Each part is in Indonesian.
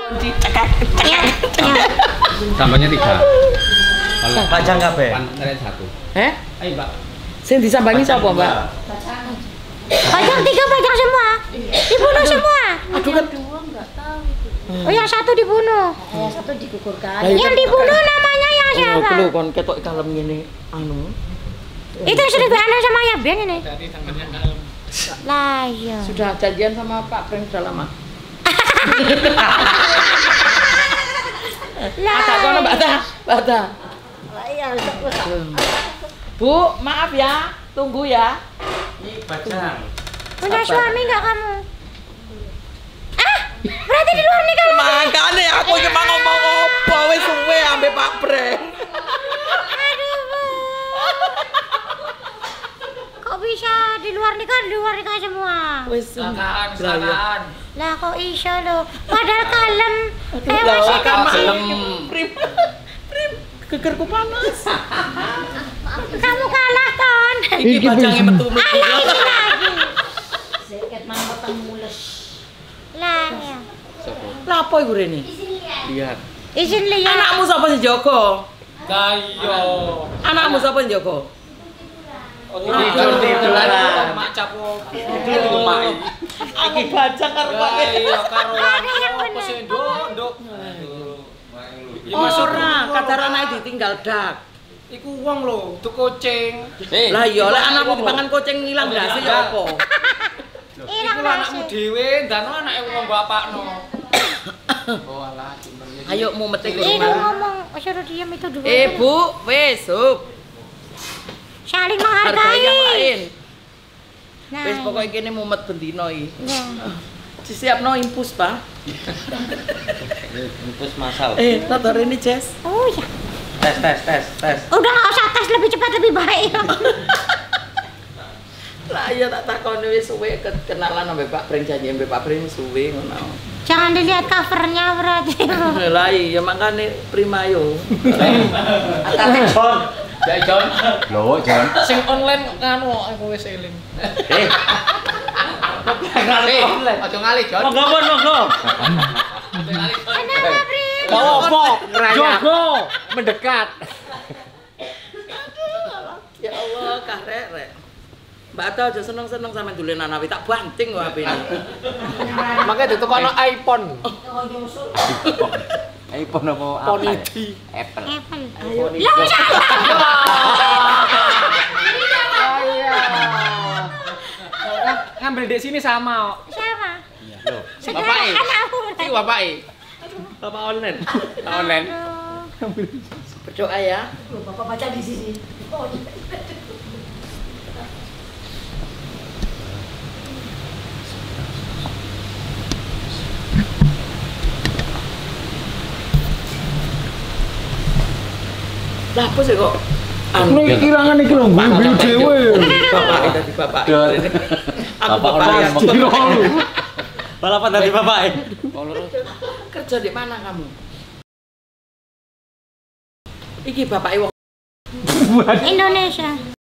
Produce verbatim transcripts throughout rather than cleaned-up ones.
Kunci cekak. Iya. Tambahnya tiga. Kalau Pajang kabeh. pantai satu. Eh? Ayo, Mbak. Sing disambangi sapa, Mbak? Pajang tiga, pajang semua. Dibunuh semua. Aduh kan Dua nggak tahu itu. Oh, yang satu dibunuh. Yang satu digugurkan. Yang dibunuh namanya yang siapa? Lho kon ketok kalem ngene anu. Itu yang sudah anak sama ya Ben ini. Lah iya. Sudah janjian sama Pak Pring sudah lama. Lah. Ada kono Mbak Ta. Mbak Ta. Iya, Bu, maaf ya. Tunggu ya. Ini Pajang. Punya suami enggak kamu? Ah, berarti di luar nikah lagi. Makane aku iki mau ngomong opo wis suwe ambek Pak Pring. Aduh, Bu. Kok bisa di luar nikah, di luar nikah semua? Wis Sakaan, sakaan. Lah kok iso lo? Padahal kalem. Eh Lah, masih kan kecil. Prim. Prim, gegerku panas. Kamu kalah kan? Iki pajange metu-metu. Alah ini lagi. seket mangkotang mules. Lah ya. Lah apa iku rene? Lihat. Izin lihat. Anakmu sapa sing jaga? Gayo. Anakmu sapa sing jaga? Tidur tiduran. Mak capo. Tidur mak. Iki bajang karo Pak. Gayo karo Ada yang apa bener. sih nduk, nduk. Ora, kadar anake ditinggal dak. Iku wong lho, tuh kucing. Lah iya lek anakmu dipangan kucing ilang ndase ya apa? Ilang Iku lho anakmu nasi. dhewe, ndano anake wong bapakno. Oh alah, cimpen. Ayo mumet iki. Ini ngomong, suruh diam itu dulu. Eh Bu, wis sup. Saling Hargai yang menghargai. lain. Nah, Wis pokoke kene mumet bendino iki. ya. Disiapno impus, Pak. Impus masal. Eh, tatar ini, Jess. Oh ya. Tes tes tes tes. Udah nggak usah tes, lebih cepat lebih baik. Lah iya tak takoni wis suwe ke- kenalan ambek Pak Pring, janji ambek Pak Pring suwe ngono. Jangan dilihat covernya berarti. Lah iya makane prima yo. Atate John. Ya, John. Loh, John. Sing online nganu aku wis eling. Eh. Eh, ojo ngali, John. Monggo, Mon, monggo. Kenapa, Pri? Apa? Jogo mendekat. Ya Allah, kah rek rek. Mbak Ata aja seneng-seneng sampe dolenan awi tak banting kok H P ini. Makanya ditukokno iPhone. iPhone apa? Ponidi. Apple. Apple. Ayo. Lah siapa? Ngambil di sini sama. Siapa? Loh, Saudara bapake. anakmu. Iki bapake. Bapak online. Online. Aduh. Berdoa ya. Bapak baca di sini. Oh, Lah apa sih kok? Anu kirangan iki lho, ngguyu dhewe. Bapak tadi bapak. Aku Bapak bapak yang online. Balapan dari bapak. kerja di mana kamu? Iki bapak wong Indonesia.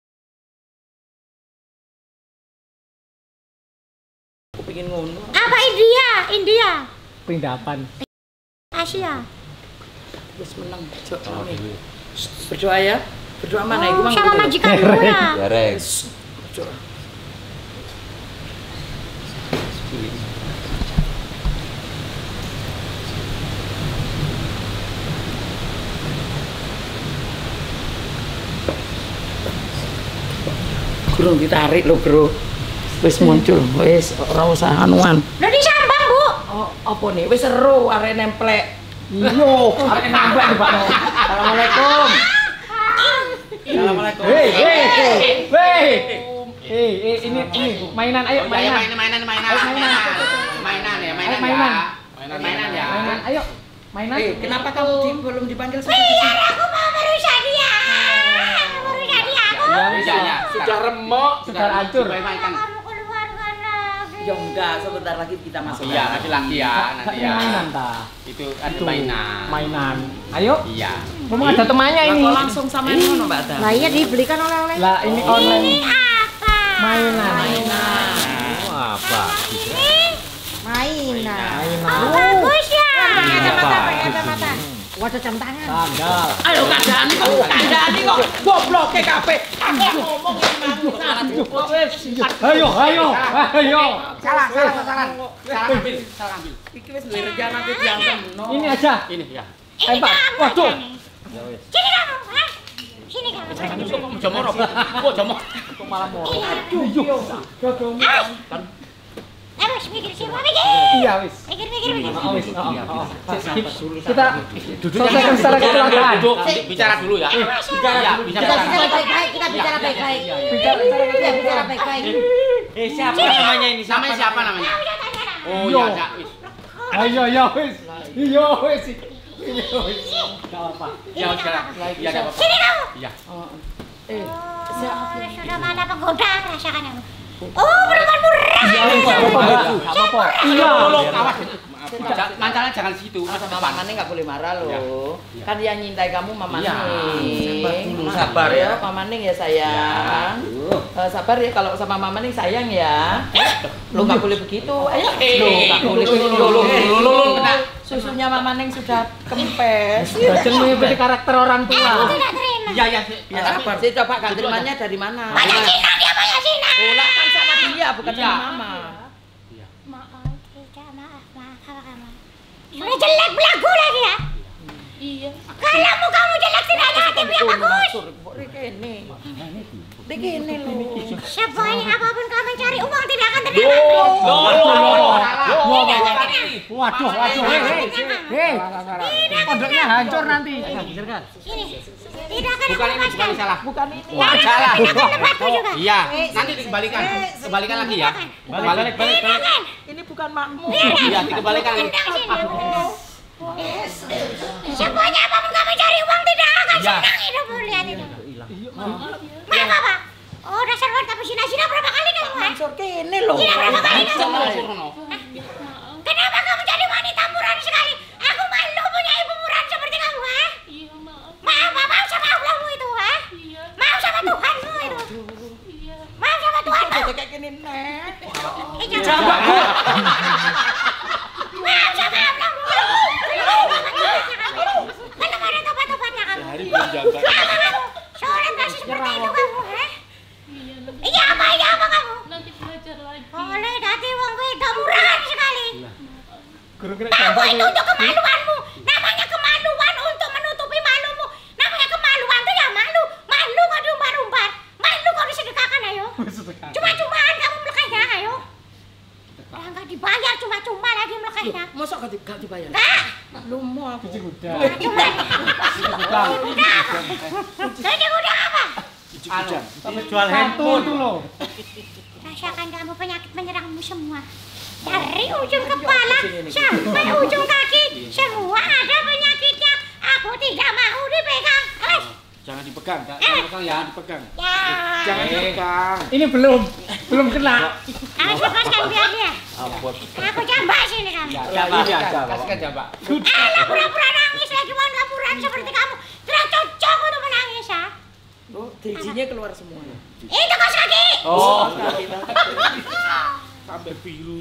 aku pengen ngono. Apa India? India. Pindapan. Asia. Wis menang jok rame. Berdoa ya. Berdoa mana iku Oh, mang. sama majikanmu ya. Beres. Berdoa. Kurang ditarik lho, Bro. Wis muncul, wis ora usah anuan. Lo disambang, Bu. Oh, apa nih? Wis seru arek nemplek. Iya, arek nambah di Pak. Assalamualaikum. Assalamualaikum. Hei, hei, hei. Hei. Hei, eh, ini ini mainan, ayo mainan. mainan, mainan, mainan. Ayo, mainan. Mainan ya, Ayo, mainan. mainan. ya. Mainan ya. Mainan, ayo. Mainan. Eh, kenapa kamu di- belum dipanggil sampai Iya, sini? aku mau merusak dia. Merusak dia aku. Ya, Bisa ya. Sudah remuk, sudah hancur. Mainkan. Kamu keluar karena. Ya enggak, sebentar lagi kita masuk. Iya, nanti lagi ya, nanti ya. Mainan ta. Itu ada Itu mainan. Mainan. Ayo. Iya. Kamu ada temannya Lah ini. kok langsung sama ngono, Mbak Ta? Lah iya dibelikan oleh-oleh. Lah ini Ini online. apa? Mainan. Apa? Ini Mainan. Mainan. oh, bagus ya. Waduh jam tangan. Sandal. Ayo kandhani kok, kandhani kok. Gobloke kabeh. Aku ngomong mang. Ayo, ayo, ayo. Salah, salah, salah. Salah ambil, salah ambil. Iki wis duwe rencana ki diantem. Ini aja. Ini ya. Ini Tembak. kamu. Waduh. Sini kamu, ha? Sini kamu. Jomor apa? Kok jomor? Kok malah mau. Iya. Kan. Eh, wis mikir siapa mikir? Iya, wis. Mikir mikir mikir. Oh, wis. Oh, oh. Skip. Kita selesaikan secara kecelakaan. Duduk, bicara dulu ya. Bicara Ya, dulu. bicara. Kita bicara baik-baik, kita bicara baik-baik. Bicara secara Kita bicara kecelakaan. baik-baik. Eh, siapa namanya ini? Namanya siapa namanya? Kamu jangan tanya nama. Oh, Yo. ya, ya. wis. Ayo, ya wis. Iya, wis. Iya, wis. Enggak apa-apa. Ya, sekarang. Ya, enggak apa-apa. Sini kamu. Iya. Eh, Oh, sudah mana penggoda rasakan kamu. Oh, perempuan murah. Iya, wis. Enggak apa-apa. Enggak apa-apa. Iya. Tolong, awas. Maaf, Mancalan jangan di situ. Masa Mama Maning nggak boleh marah loh. Ya. Kan yang nyintai kamu Mama Iya. Maning. Sabar dulu, sabar ya. Mama Maning ya sayang. Eh, sabar ya kalau sama Mama Maning sayang ya. Lo nggak boleh begitu. Ayo. Lo nggak boleh begitu. Lo lo lo lo lo. Susunya Mama Maning sudah kempes. Bajeng mengikuti karakter orang tua. Aku tidak terima. Iya, iya. Ya sabar. Saya coba gantimannya dari mana? Mana Cina dia banyak Cina. Oh, lah kan sama dia bukan Iya. sama Mama. Maaf, tidak maaf, maaf apa kamu? Sudah jelek belagu lagi ya? Iya. Kalau mukamu jelek tidak ada hati yang bagus. Rekene. Rekene lo. Sebanyak apapun kamu mencari uang tidak akan terdapat. Loh, loh, loh. Tidak akan terdapat. Waduh, waduh. Hei, hei. Hei. Pondoknya hancur nanti. Sini, tidak akan Bukan ini, dilepaskan. bukan ini salah. Bukan ini. Wah, salah. Tidak akan tempatku juga. Iya, nanti dikembalikan. Kembalikan lagi ya. Balik, balik, balik. Tidak akan. Ini bukan makmu. Iya, dikembalikan. Tendang sini. Sebanyak apapun kamu cari uang tidak akan Iya. senang hidupmu lihat itu. Maaf apa? Oh, dasar wanita pesina-sina berapa kali kamu? Ha? Mansur kene lo. Tidak berapa kali kamu? Sono, sono. Kenapa kamu jadi wanita murahan sekali? Aku malu punya ibu murahan seperti kamu, ha? Iya, maaf. Maaf, maaf sama Allahmu itu, ha? Iya. Maaf sama Tuhanmu itu. Iya. Maaf sama Tuhanmu. Kayak gini nek. Eh, jangan. Maaf sama Allahmu. Mana mana tobat-tobatnya kamu? Kenapa kamu? Seorang kasih seperti itu kamu, ha? Iya, nanti, Iya apa, iya apa kamu? nanti belajar lagi. Oleh dati wong wedok murahan sekali. Guru kena Kamu jambak. itu untuk kemaluanmu. Namanya kemaluan untuk menutupi malumu. Namanya kemaluan tuh ya malu. Malu kok diumbar-umbar. Malu kok disedekahkan ayo. Cuma-cumaan kamu melekahnya ayo. Udah nggak dibayar cuma-cuma lagi melekahnya. Mosok gak di- gak dibayar. Nah, Lu mau aku. Kuda. cuma. Udah apa? Jadi udah apa? Anu, Sampai jual handphone itu loh. Rasakan kamu penyakit menyerangmu semua. Dari ujung kepala sampai ujung kaki, semua ada penyakitnya. Aku tidak mau dipegang. Awas. jangan dipegang, jangan dipegang ya, dipegang. Ya. Jangan dipegang. Ini belum, belum kena. Awas lepaskan biar dia. Aku jambak sini kamu. Ya, ini aja, kasihkan coba. Alah pura-pura nangis lagi wanita murahan seperti kamu. Tidak cocok untuk menangis ya. Oh, drijinya keluar semua. Itu kos kaki. Oh, Sampai biru.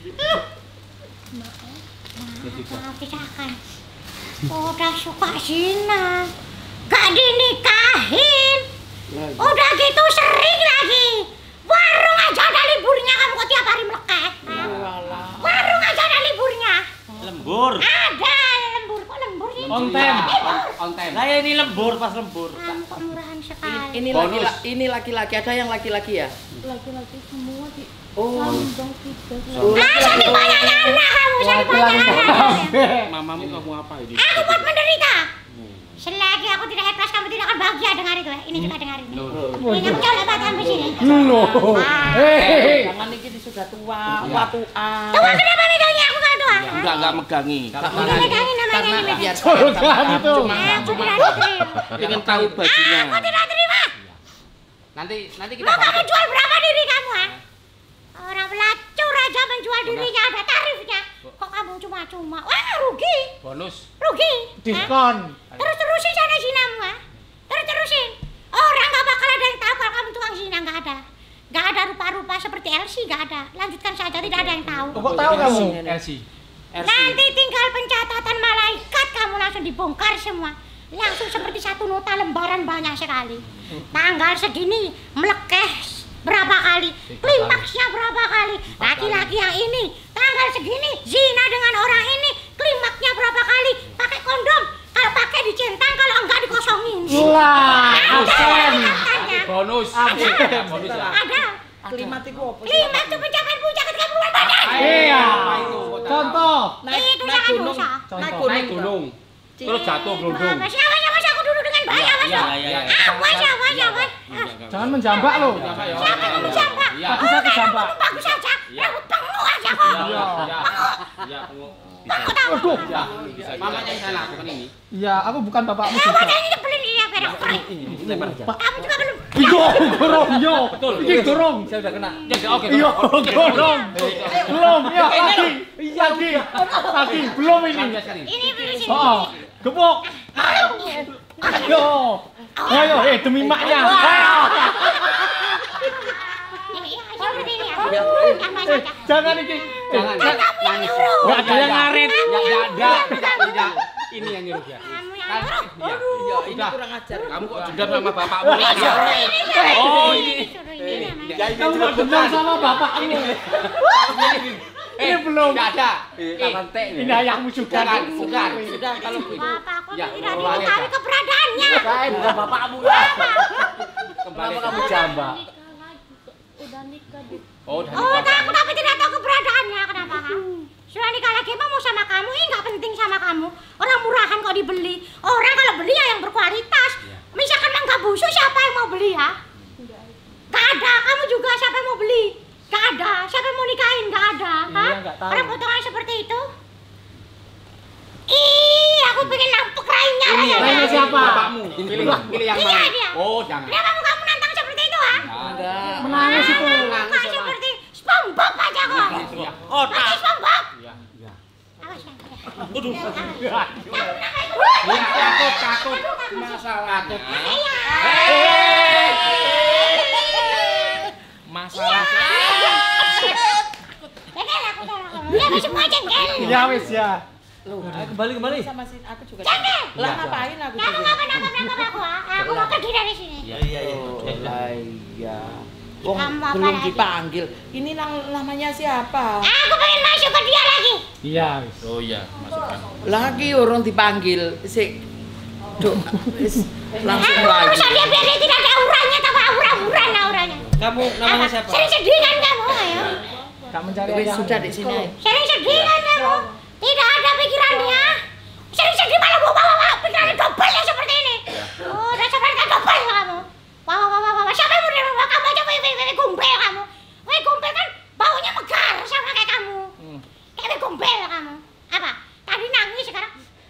Maaf, tidak akan. Udah suka zina, gak dinikahin. Udah gitu sering lagi. Warung aja ada liburnya, kamu kok tiap hari melekeh. Walah. Warung aja ada liburnya. lembur. Ada lembur, kok lembur sih? On time. On time. Saya ini lembur pas lembur. Kamu kok murahan sekali. Ini Bonus. laki ini laki-laki ada yang laki-laki ya? Laki-laki semua di Oh. Lambang tiga. Ah, sampai banyaknya anak kamu, sampai banyaknya anak. Mamamu kamu apa ini? Aku buat menderita. Selagi aku tidak ikhlas, kamu tidak akan bahagia dengar itu ya. Ini juga dengar ini. Ini aku coba batan di sini. Loh. Hei. Jangan ini sudah tua, tua tua. Tua kenapa megangnya aku kalau tua? Enggak, enggak megangi. Ini megangin namanya Karena ini. biar Jorokan itu. Aku tidak terima. Ingin tahu bajunya. Aku tidak terima. Nanti nanti kita Mau kamu bantu. jual berapa diri kamu ha? Orang pelacur aja menjual dirinya ada tarifnya. Kok kamu cuma-cuma? Wah rugi, Bonus. rugi. Hah? Diskon. Terus terusin sana zinamu ha? Terus terusin. Orang nggak bakal ada yang tahu kalau kamu tukang zina, nggak ada. Nggak ada rupa-rupa seperti Elsie, nggak ada. Lanjutkan saja, tidak ada yang tahu. Kok tahu kamu? Elsie. Nanti tinggal pencatatan malaikat kamu kamu langsung dibongkar semua. Langsung seperti satu nota lembaran banyak sekali. Tanggal segini melekeh berapa kali, klimaksnya berapa kali. Laki-laki yang ini tanggal segini zina dengan orang ini, klimaksnya berapa kali. Pakai kondom, kalau pakai dicentang, kalau enggak dikosongin. Wah, absen. Bonus. Ada. Bonus ya. Ada. Klimat itu apa? Klimaks itu pencapaian puncak ketika bulan badan. Iya. Apa itu? Contoh. Naik, Itu naik jangan gunung. dosa. Naik Contoh. gunung. Naik gunung. Terus jatuh gelundung. Apa siapa siapa siapa aku duduk dengan baik awas Iya, loh. iya, iya. Awas awas awas. Jangan menjambak lo. Siapa yang menjambak? Iya. Aku saya kejambak. Kamu bagus aja. Rambut pengu aja kok. Iya. Iya, pengu. Bisa. Aduh. Ya, mamanya yang saya lakukan ini. Iya, aku bukan bapakmu Ya juga. wajah ini nyebelin dia beres. Lebar aja. Kamu juga belum. Iya, gorong, yo. Betul. Ini gorong. Saya udah kena. Jadi oke. Iya, gorong. Belum, ya, lagi. Lagi. Lagi, belum ini. Ini belum sini. Oh, gebuk. Ayo. Ayo, eh demi maknya. Ayo. Ini ya seperti ini ya. Tambah Eh, saja. jangan iki. Jangan. Kan kamu yang nyuruh. Enggak ada yang ngaret. Ya, ya, tidak, tidak, tidak. Ini yang nyuruh dia. Kamu yang Kan, nyuruh. iya. Iya, ini Udah. kurang ajar. Kamu kok dendam sama bapakmu? Ini suruh ini. Oh, ini. Suruh ini namanya. Ya, ini Kamu juga kok dendam sama bapakmu. Eh, Ini belum. Tidak ada. Eh, kapan teh? Ini ayahmu juga. Bukan, bukan. Sudah kalau begitu. Bapakku Ya, tidak wanita. diketahui keberadaannya. Saya bukan bapakmu. Kembali. Kenapa kamu jambak? Nikah lagi kok. Udah nikah di Oh, udah Oh, nikah. aku tapi tidak tahu keberadaannya. Kenapa? Ha? Sudah nikah lagi emang mau sama kamu, ini nggak penting sama kamu. Orang murahan kok dibeli. Orang kalau beli ya yang berkualitas. Misalkan mangga busuk siapa yang mau beli ya? Gak ada. Kamu juga siapa yang mau beli? Gak ada. Siapa yang mau nikahin? Gak ada. Ha? Iya, nggak tahu. Orang potongan seperti itu. Ih, aku pengen nampuk rainya. Ini rasanya. Rainya siapa? Bapakmu. Pilih, pilih yang Iya, mana? dia. Oh, jangan. Kenapa kamu kamu nantang seperti itu, ha? Enggak. Menangis itu. Muka seperti SpongeBob aja kok. Iya. Oh, SpongeBob. Iya, iya. Awas ya. Aduh. Iya. Iya, takut, takut. Masalahnya. Masalah. Dia masih mau jengkel. Ya wis ya. Kembali kembali. Sama si aku juga. Jengkel. Lah ngapain aku Kamu juga? ngapain nangkap aku? ah? Aku mau pergi dari sini. Iya iya iya. Wong Kamu apa belum lagi? dipanggil. Ini nang namanya siapa? Aku pengen masuk ke dia lagi. Iya wis. Oh iya, masukkan. Lagi orang dipanggil. Si Duk, wis langsung Aku lagi. urusan dia biar dia tidak ada auranya, tambah aura-auran auranya. Kamu namanya siapa? Sering sedih kan kamu, ayo. Gak mencari Wis ayahmu. sudah di sini. aja. Sering sedih kan kamu. Tidak ada pikirannya. Sering sedih malah bawa-bawa pikirannya double ya seperti ini. Oh, udah seperti double kamu. Wah, wah, wah, wah, siapa yang mau nerima kamu aja, weh, weh, weh, gumpel kamu. Weh, gumpel kan baunya megar sama kayak kamu. Kayak weh, gumpel kamu. Apa? Tadi nangis sekarang.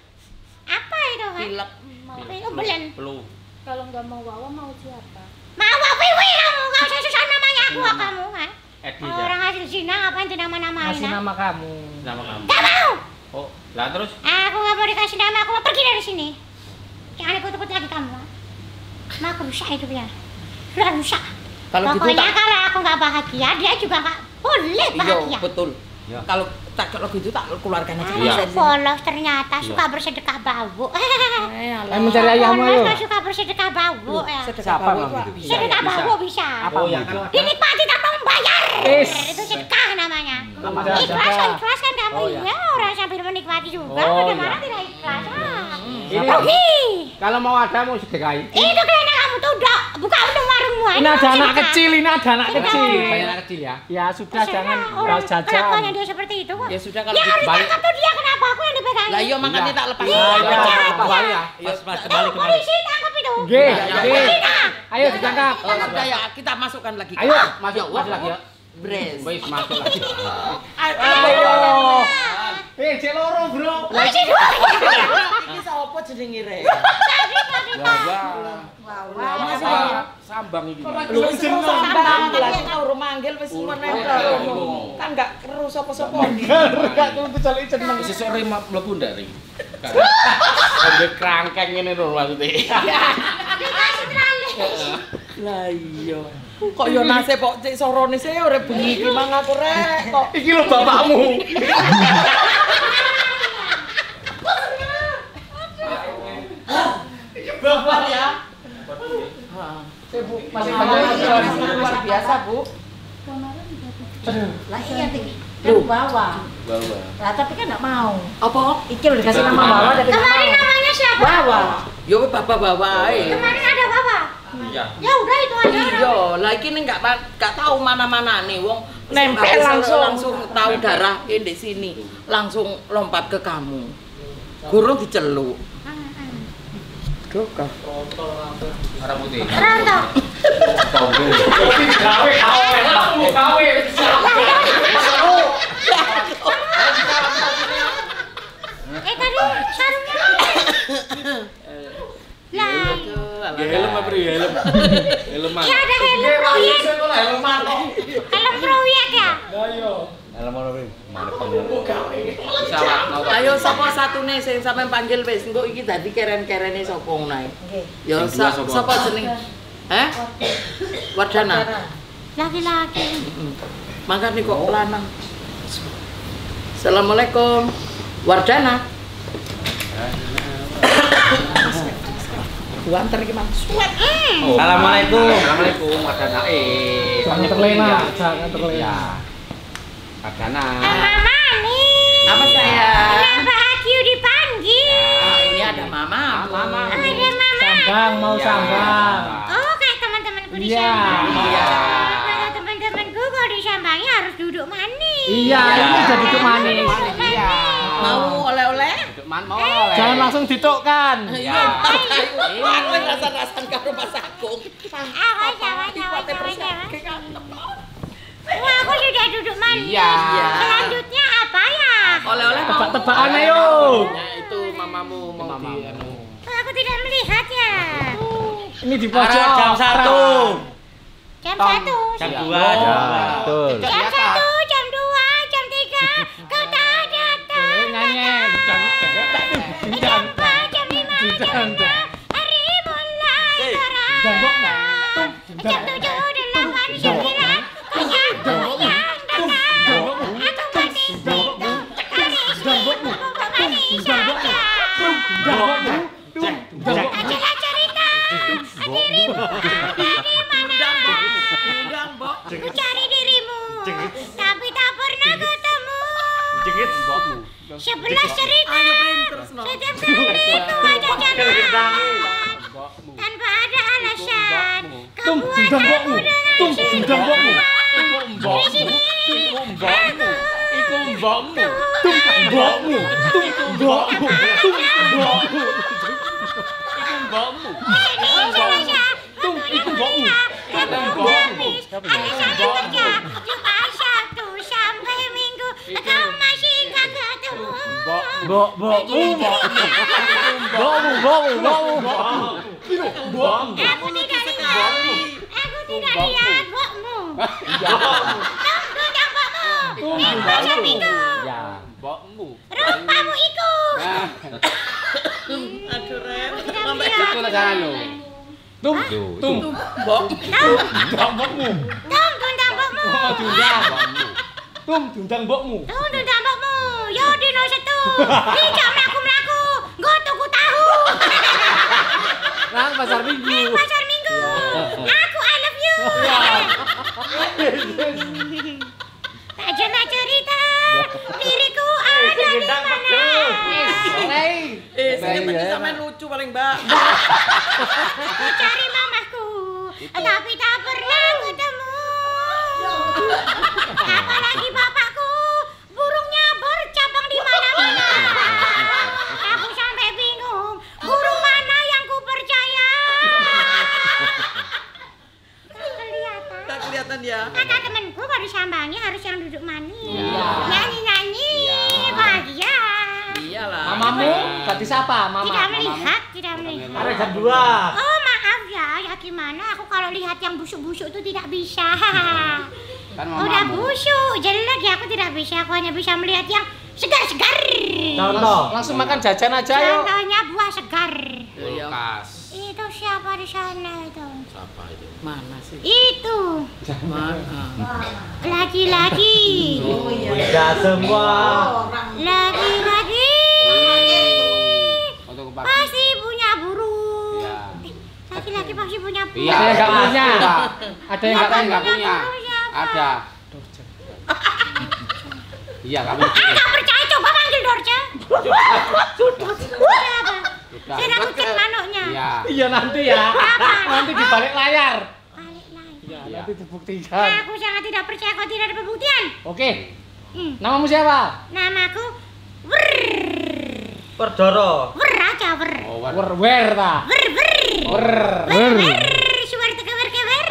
Apa itu kan? Pilek. Weh, gumpelen. Perlu. kalau nggak mau Wawa mau siapa? Mau apa weh kamu? Gak usah susah namanya aku kamu kan. Edi Orang ya. hasil zina ngapain tuh nama-namain? Kasih ah? nama kamu. Nama kamu. Gak mau. Oh, lah terus? Aku gak mau dikasih nama, aku mau pergi dari sini. Jangan ikut-ikut lagi kamu. ah. Mau aku rusak hidupnya. Sudah rusak. Kalau gitu Pokoknya tak. kalau aku gak bahagia, dia juga gak boleh Iya, bahagia. betul. Ya. Kalau tak kalau gitu tak keluarkan aja. Ah, Iya. polos ternyata suka bersedekah bau. Eh, Ayo alah. mencari ayahmu Polos ayo. gak suka bersedekah bau ya. Sedekah Siapa bau emang itu itu? bisa. Sedekah bisa. bau bisa. Apa Oh, ya. itu? Dinikmati tanpa membayar. Is. Itu sedekah namanya. Apa Ikhlas sedekah? kan, ikhlas kan kamu Oh, ya. ya. Orang sambil menikmati juga. Oh, Bagaimana ya. tidak ikhlas? Ah. Ini Rugi. Kalau mau ada mau sedekahi. Itu kayaknya kamu tuh udah buka udah warungmu. Ini ada anak kecil, ini ada anak Sedekah. kecil. Banyak anak kecil ya. Ya sudah jangan orang bahas kelakuannya jajan. dia seperti itu kok. Ya sudah kalau Ya harus gitu. balik. tangkap tuh dia, kenapa aku yang dipegang? Lah iya makanya Iya. tak lepas. Iya, iya. iya. Kembali ya. Mas, mas, Tahu kembali kembali. polisi tangkap itu. G, Iya, G. Iya. Ayo ditangkap. Oh, udah ya, kita masukkan lagi. Ayo. Masuk, masuk lagi ya. Bres. Wis masuk lagi. Ayo. Eh, celoro, Bro. Polisi dua. Iki sapa jenenge rek? Tadi tadi Ya, ya. Wah, masih Apa? Sambang ini. Lu wis sambang lagi tau ro manggil wis meneng kan gak keru sapa-sapa. Enggak tuh kecuali jeneng. Sesuk ri mlebu ndak ri. Sambil kerangkeng ngene lho maksudnya. Dikasih terali. Lah iya. Kok yo nasib kok cek sorone sih ora bengi iki mang aku rek kok. Iki lho bapakmu. Sabar ya. Masih luar biasa, Bu. Lah iya tinggi. Kan bawa. Bawa. Lah tapi kan enggak mau. Apa? Iki udah dikasih nama bawa tapi enggak mau. Kemarin namanya siapa? Bawa. Yo bapak bawa ae. Kemarin ada bawa. Iya. Ya udah itu aja. Iya, lah iki nih enggak enggak tahu mana-mana nih wong Nempel langsung. langsung tahu darah di sini. Langsung lompat ke kamu. Gurung diceluk. Dokah. Arah putih. Rontok. Toge. Gawe gawe langsung gawe. Eh tadi sarungnya lah. Helm apa beri helm? Helm mana? Iya ada helm proyek. Helm mana? Helm proyek ya. Helm mana beri? Mana pengen? Pesawat. Ayo sapa satune sing sampean panggil wis engko iki dadi keren-kerene sapa ngono ae. Ya Sing dua sa- sapa? sapa jeneng? Heh? Wardana. Laki-laki. Makane kok lanang. Assalamualaikum. Wardana. Gua antar iki Mas. Hmm. Assalamualaikum. Assalamualaikum Wardana. Eh, Jangan terlena, jangan terlena. Ya. Wardana. Mama nih. Apa sayang? Kenapa Akyu dipanggil? Ah, ini ada mama. Mama. Ada mama. Sambang mau sambang. Oh kayak teman-temanku di Iya. Sambang. Iya. Kalau teman-temanku kalau di Sambangnya harus duduk manis. Iya, ini udah duduk manis. Iya. Mau oleh-oleh? Man mau oleh. Jangan langsung ditukkan. Iya. Aku rasa-rasan karo Mas Agung. Awas, awas, awas, awas, awas. Wah, aku sudah duduk manis. Iya. Selanjutnya apa ya? Oleh-oleh mau. Tebak-tebakan ayo. Ya itu mamamu mau di anu. Oh, aku tidak melihat ya. Ini di pojok. Jam satu. Jam satu. Jam Ya, dua. Jam dua. betul. Jam satu, jam dua, jam tiga. Kau tak datang. Eh, nyanyi. Jam Jam empat, jam lima, jam enam. Hari mulai terang. Jam berapa? Jam tujuh, delapan, sembilan. Kau yang goyang datang. Aku manis itu. Manis itu. Manis saja. Ajalah cerita dirimu ada di mana. Undang, Mbok. Ku cari dirimu, tapi tak pernah ketemu. Sebelas cerita, setiap kali ku ajak jalan, tanpa ada alasan. Kau Tum, buat undang aku mbokmu. dengan Tum, undang mbokmu. semua. Di sini, aku Iku mbokmu. Tum, mbokmu. Tum, mbokmu. Tum, mbokmu. Iku mbokmu. ini saja. Tum, iku mbokmu. Aku habis alasan kerja. Jumat, Sabtu, sampai Minggu. Kau masih gak ketemu. Mbok, mbokmu. Mbokmu, mbokmu, mbokmu. Mbokmu. Aku tidak lihat. Aku tidak lihat bokmu. Tunggu yang bokmu. Minggu seminggu. Ya. Mbokmu. Rupamu iku. Aduh, Ren. Tidak Itu lihat. jangan lo. Tum, tum. Mbok. Tum, mbokmu. Tung tundang bokmu. Oh, diundang. Tum, diundang mbokmu. Tung tundang bokmu. Yo dino setu. Hijau melaku melaku. Gue tuku tahu. Nang pasar Minggu. Pasar Minggu. Aku I love you. Tak jenak cerita. Diriku ada di mana. Eh, saya tadi sampean lucu paling, Mbak. Aku cari mamaku, tapi tak pernah ketemu. Apalagi bapakku, burungnya bercabang di mana-mana. Aku sampai bingung, burung mana yang ku percaya. Kelihatan. Enggak kelihatan ya. Kata temanku baru sambangnya harus yang duduk manis. Iya. Nyanyi-nyanyi, Iya. bahagia. Iyalah. Mamamu tadi siapa? Mama. Tidak melihat, tidak melihat. Ada jam dua. Oh maaf ya, ya gimana? Aku kalau lihat yang busuk-busuk itu tidak bisa. Kan Udah mamamu. busuk, jelek ya aku tidak bisa. Aku hanya bisa melihat yang segar-segar. Contoh. Langsung makan jajan aja yuk. Contohnya buah segar. Kulkas. Itu siapa di sana itu? Siapa itu? Mana sih? Itu Mana? laki-laki. Oh iya. Tidak semua. Laki-laki. Untuk kupas. Pasti punya burung. Ya. masih punya pulsa. Iya, Ada yang nggak punya. Ada. Ada yang Ada nggak yang nggak punya. Siapa? Ada. Iya, kamu. Ah, nggak percaya, coba panggil Dorce. Siapa? Sudah. Saya kucing manuknya. Iya. Iya nanti ya. Nanti di balik layar. Balik lagi. Iya, Iya. nanti dibuktikan. Aku sangat tidak percaya kalau tidak ada pembuktian. Oke. Hmm. Namamu siapa? Namaku Wer. Perdoro. Wer aja wer. Oh, war. Wer wer ta. Wer wer. Wer. Wer wer. Suara teka wer ke wer.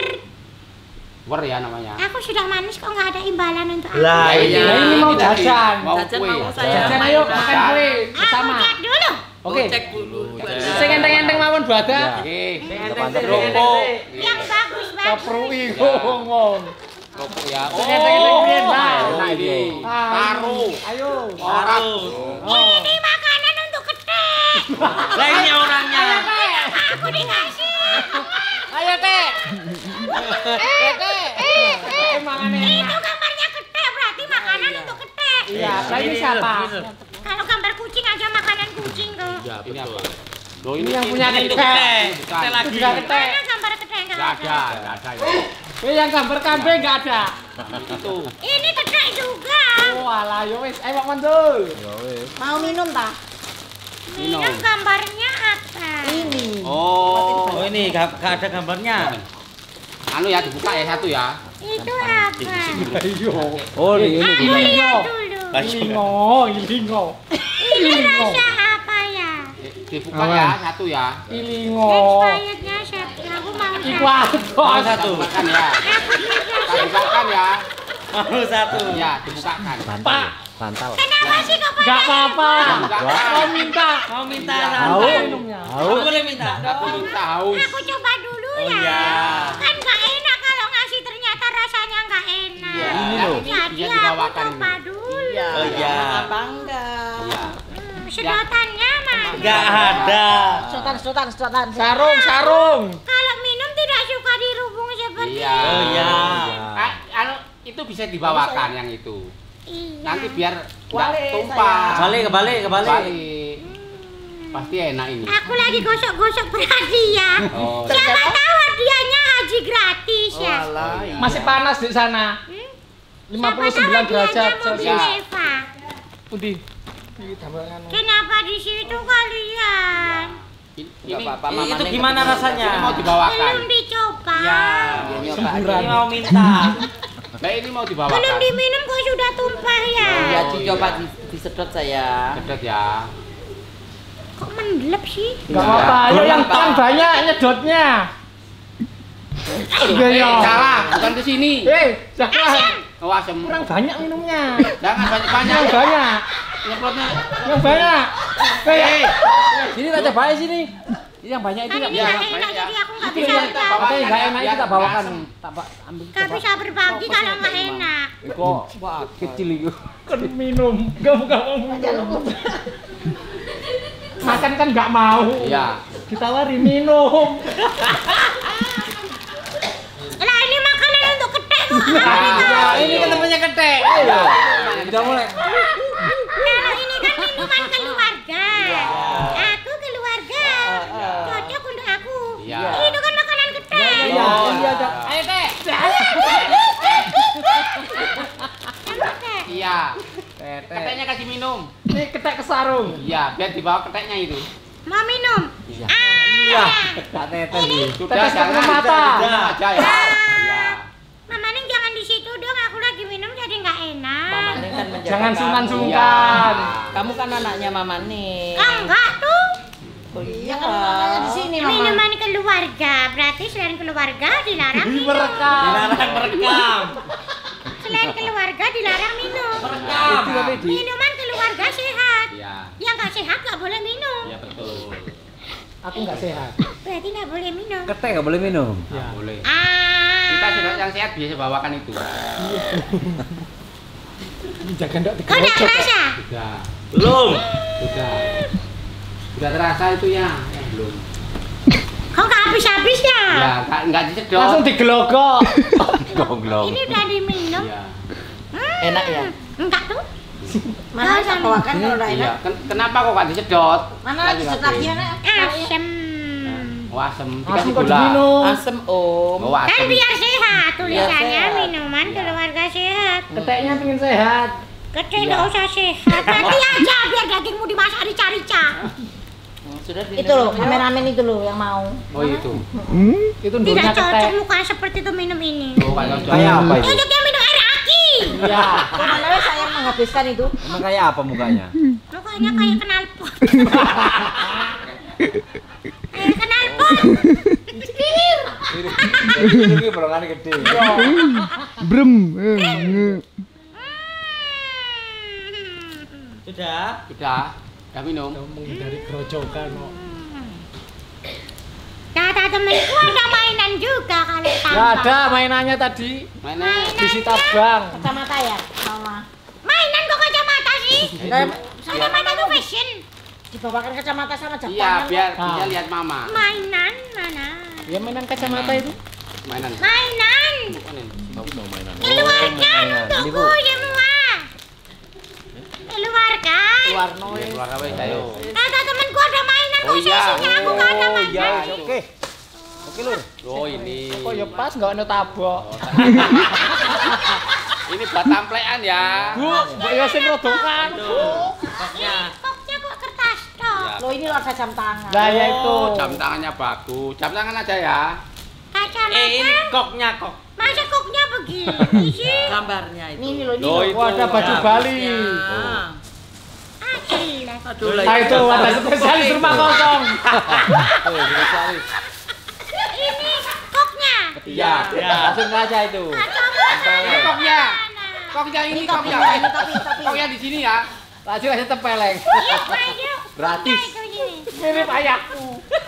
War ya namanya. Aku sudah manis kok nggak ada imbalan untuk aku. Lah Iya, Nah, ini mau tadi. jajan. Mau Jajan kue. mau saya. Jajan ayo makan kue bersama. Aku cek dulu. Oke. Cek dulu. Sing enteng-enteng mawon Buada. Oke. Enteng-enteng. Rokok. Yang bagus bagus. Kaprui ngomong. Rokok ya. Sing enteng-enteng piyen, Pak? Nah, ini. Taruh. Ayo. Orang. Oh. Ini makanan untuk ketek. Lah ini orangnya. Aku dikasih. Ayo, Teh. Eh, Teh. Eh, mangane. Itu gambarnya ketek berarti makanan untuk ketek. Iya, lah ini siapa? Kalau gambar kucing aja makanan kucing tuh. Ya, ini apa? Loh, Ini yang punya Ini ketek. ketek. Bukan. Ketek lagi. Juga ketek. Mana gambar ketek nggak Nggak ada? ada, nggak ada ya. Eh, yang gambar kambing enggak ada. Itu. Ini ketek juga. Oh, alah yo wis, ayo Mak Mandul. Mau minum tak? Minum Minum. gambarnya apa? Ini. Oh. Oh ini gak, gak ada gambarnya. Anu ya dibuka ya satu ya. Itu apa? Ayo. Oh ini Aku lihat dulu. Ilingo, ilingo. Ini rasa apa ya? Dibuka ya satu ya. Ilingo. Expirednya satu. Aku mau Iku satu. Mau atos. satu. Dibukakan ya. Aku lihat Kita bukakan ya. Mau satu. Ya, dibukakan. Pak, Kenapa sih kok enggak apa-apa. Bukakan. Mau minta. Mau minta Iya. satu. Minumnya. Aku boleh minta. Aku minta haus. Aku coba dulu Oh, ya. iya. Kan nggak enak kalau ngasih ternyata rasanya nggak enak. Iya. Ini loh. Jadi Bisa aku dibawakan coba ini. dulu. Oh iya. Apa enggak? Iya. Hmm, sedotannya mana? Gak ada. Sedotan, sedotan, sedotan. Sarung, sarung. Kalau minum tidak suka dirubung seperti Iya. Oh iya. Ah, anu itu bisa dibawakan yang itu. Iya. Nanti biar nggak Wale, tumpah. Kembali, kembali, kembali. Balik. Pasti enak ini. Aku lagi gosok-gosok berhadiah. Oh. Siapa tahu hadiahnya haji gratis ya. Masih panas di sana. Hmm? lima puluh Siapa tahu sembilan derajat hadiahnya mobil Celcius. Eva. Putih. Ini tambahan. Kenapa di situ kalian? Ini apa-apa, ini- Mama Itu Neng gimana ketemu. rasanya? ini mau dibawakan. Belum dicoba. Ya. Dia nyoba Syukuran. Ini mau minta. Nah, ini mau Belum dibawakan. diminum kok sudah tumpah ya. Ya dicoba di, disedot saya. Sedot ya. Kok mendelep sih? Enggak apa-apa. Ayo Berulang yang tak. yang banyak nyedotnya. Iya, Eh, iya. salah, bukan ke sini. Eh, jangan. Oh, asem. Kurang banyak minumnya. Jangan banyak-banyak. Yang banyak. Nyemprotnya. Yang banyak. Eh, Sini tak cobain sini. Ini yang banyak itu Kan enggak ini ya, nggak banyak enak ya. jadi aku nggak Itu bisa yang berbagi. bawakan Katanya enggak ya, enak itu biar tak bawakan. asem. Tak Pak, ambil. Nggak coba. bisa berbagi kalau nggak enak. Kok kecil itu. kan minum. Kamu nggak mau minum. Makan kan nggak mau. Iya. Ditawari minum. Lah ini makanan untuk ketek kok. Ya, Ini kan namanya ketek. Ayo. Udah mulai. Kalau ini kan minuman keluarga. Aku keluarga. Cocok untuk aku. Iya. Itu kan makanan ketek. Iya, iya, ada. Ayo teh. Yang ketek. Iya. Tete. Keteknya kasih minum. Ini ketek ke sarung. Iya, biar dibawa keteknya itu. Mau minum? Iya. Ah. Tak tete nih. Sudah, Tetes jangan. ke mata. Minum aja ya. Iya. Mama Neng jangan di situ dong. Aku lagi minum jadi nggak enak. Mama Neng kan menjaga Jangan kamu. sungkan-sungkan. Kamu kan anaknya Mama Neng. Ah, enggak tuh. Oh iya. Di sini, Mama. Minuman keluarga. Berarti selain keluarga dilarang Ini minum. merekam. Dilarang merekam. Selain keluarga dilarang minum. Merekam. Minuman keluarga sehat. Iya. Yang nggak sehat nggak boleh minum. Iya, betul. Aku nggak sehat. Berarti nggak boleh minum. Ketek enggak boleh minum. Ya, boleh. Ah. Kita sedot yang sehat biasa bawakan itu. Jangan ndak Kau nggak merasa? Sudah. Belum. Sudah. Sudah terasa itu ya. Ya, belum. Kau nggak habis-habis ya? Ya, enggak enggak disedot. Langsung digelogok. Goblok. Ini udah diminum. Iya. Hmm. Enak ya? Enggak tuh. Mana bisa bawakan kalau udah Iya. enak? Ken- Kenapa kok enggak disedot? Mana disedot lagi, Nak? Asem. Oh, asem. Asam Dikasih kok gula. diminum. Asem om. Oh, asem. Kan biar sehat tulisannya sehat. minuman keluarga sehat. Keteknya pengen sehat. Gede nggak usah sehat. Nanti aja biar dagingmu dimasak rica-rica. Sudah Itu loh, kameramen itu loh yang mau. Oh, itu. Itu Tidak dulunya cocok ketek. muka seperti itu minum ini. Oh, kayak Kayak apa itu? Cocoknya minum air aki. Iya. Kemana saya menghabiskan itu? Emang kayak apa mukanya? Mukanya kayak knalpot. Kayak knalpot. Ini bolongan gede. Brem. Sudah. Sudah. Udah minum. Menghindari kerojokan kok. Kata temenku ada mainan juga kalau tahu. Nggak ada mainannya tadi. Mana? Disita bank. Kacamata ya, sama. Mainan kok kacamata sih? Dan Kacamata itu fashion. dibawakan kacamata sama Jepang. Iya, biar Ah. bisa lihat mama. Mainan mana? Ya mainan kacamata itu. Mainan. Mainan. Keluarkan untukku semua. Keluarkan. Warno. Ya, keluar apa ayo. Kata temenku ada mainan Oh kok iya. sisinya aku nggak ada Oh iya, mainan. oke. Oke lur. Oh, ini. Kok ya pas nggak ada tabok. Ini buat tamplean ya. Bu, Mbak Yasin rodokan. Ini koknya kok kertas toh. Ya. Loh ini loh ada jam tangan. Lah ya itu. Oh, jam tangannya bagus. Jam tangan aja ya. Kacamata. koknya kok. Masa koknya begini sih? Gambarnya itu. Ini ini loh ini. Oh, loh. itu. Oh, ada baju Bali. Ah, jelas. Aduh, Nah itu ada spesialis rumah kosong. Oh, spesialis. Ini koknya. Iya, langsung aja itu. Kacamata. Ini koknya. Koknya ini koknya. Ini tapi tapi. Koknya di sini ya. Langsung aja tempeleng. Iya, ayo. Gratis. Koknya itu gini. Mirip ayahku.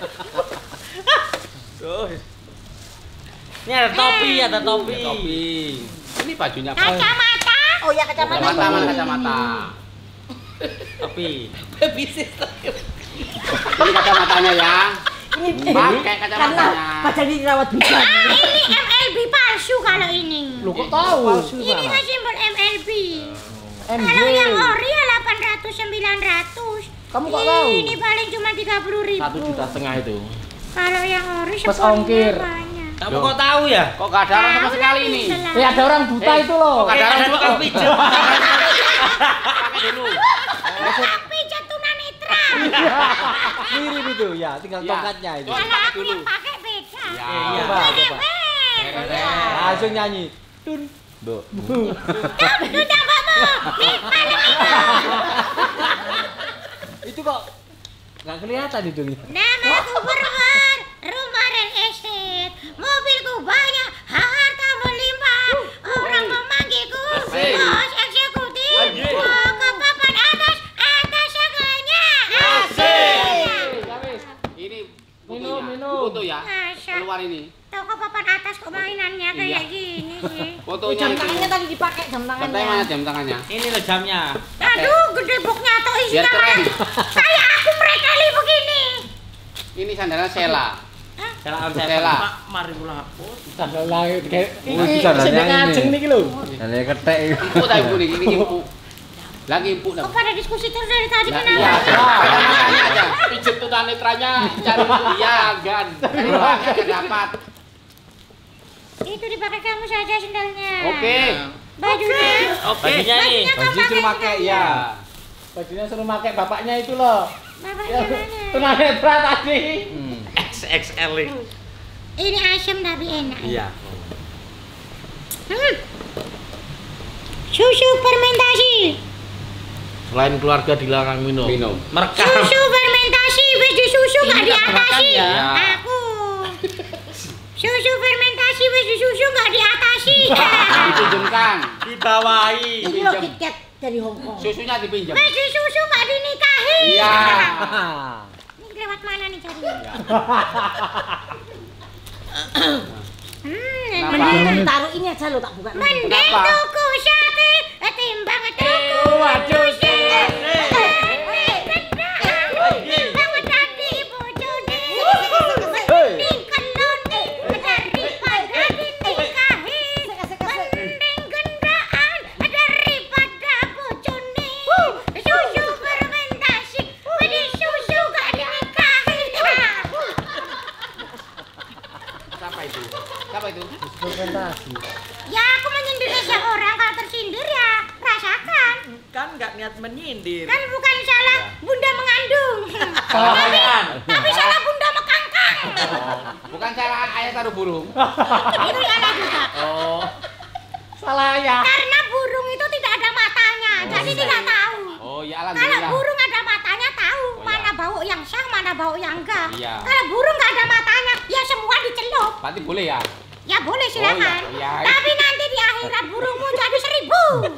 Ini ada topi, ada topi. Topi. Ini bajunya apa? Kacamata. Oh ya kacamata. Kacamata mana kacamata? Topi. Baby sister. Ini kacamatanya ya. Ini Pakai karena kacamatanya. badan ini rawat bidan. Ah, ini M L B palsu kalau ini. Lu kok tahu? Ini kan simbol M L B. M J. Kalau yang ori ya delapan ratus sembilan ratus. Kamu kok tahu? Ini paling cuma tiga puluh ribu. Satu juta setengah itu. Kalau yang ori Plus sepornya ongkir. banyak. Kamu kok tahu ya? Kok gak ada orang sama sekali nih? Eh ada orang buta Eh, itu loh. kok ada orang tukang tukang pijat. Pakai dulu. Orang pijat tunanetra. Mirip itu ya, tinggal Iya. tongkatnya itu. Oh, Kalau aku yang pakai beda. Ya. Iya. Coba, coba. Keren. Langsung nyanyi. Tun. Bu. Kamu sudah bawa. Nih, mana Itu kok nggak kelihatan itu. Namaku Berber, rumah dan estate, mobilku banyak, harta melimpah, orang memanggilku Asik. bos eksekutif, Asik. mau ke papan atas, atas segalanya. Ini Minum, fotonya. minum. Foto ya. Masa, Keluar ini. toko papan atas kok mainannya kayak Iya. gini sih. Fotonya Jam itu. tangannya tadi dipakai jam Jam tangan mana tangannya. jam tangannya? Ini loh jamnya. Aduh, gede boknya atau Biar isinya keren. kayak aku mereka begini. Ini sandalnya Sela. Jalan Sela. saya Pak, mari pulang hapus. Sandal langit kayak Oh, ini itu sandalnya sendiri ini. ngajeng nih lho. Dan dia ketek itu. Ibu tak ibu nih, ini ibu. Lagi ibu dah. Kok pada diskusi terus dari tadi Nah, kenapa? iya, makanya aja. Pijet tuh netranya, cari dia gan. Nggak dapat. Itu dipakai kamu saja sendalnya. Oke. Bajunya. Oke. Bajunya nih. Bajunya kamu Baju suruh pakai sendalnya. ya. Bajunya suruh pakai bapaknya itu loh. Bapaknya mana? Tunanetra tadi. X X L ini. Ini asam tapi enak. Iya. Hmm. Susu fermentasi. Selain keluarga dilarang minum. Minum. Merekam. Susu fermentasi, wis disusu Ini gak nggak diatasi. makan ya? Aku. Susu fermentasi wis disusu gak diatasi. Dipinjamkan. Dibawahi. Ini loh KitKat dari Hong Kong. Susunya dipinjam. Wis disusu gak dinikahi. Iya. Ini lewat mana nih carinya? Hmm, Kenapa? Mending taruh ini aja lo tak buka. mending Kenapa? tuku sate timbang tuku Waduh, susu. Timbang tadi bojone. Mending kelone daripada dinikahi. Mending gendaan daripada bojone. Susu fermentasi, mending susu gak dinikahi. kan nggak niat menyindir. Kan bukan salah bunda mengandung. Salahan. Tapi salah bunda mekangkang. Bukan salah ayah taruh burung. Itu salah juga. Oh. Salah ya. Karena burung itu tidak ada matanya, jadi tidak tahu. Oh ya Kalau alhamdulillah. burung ada matanya tahu Oh, mana iya. bau yang sah, mana bau yang enggak. Iya. Kalau burung nggak ada matanya, ya semua dicelup. Berarti boleh ya? Ya boleh silakan. Oh, iya, iya. Tapi nanti di akhirat burungmu jadi seribu.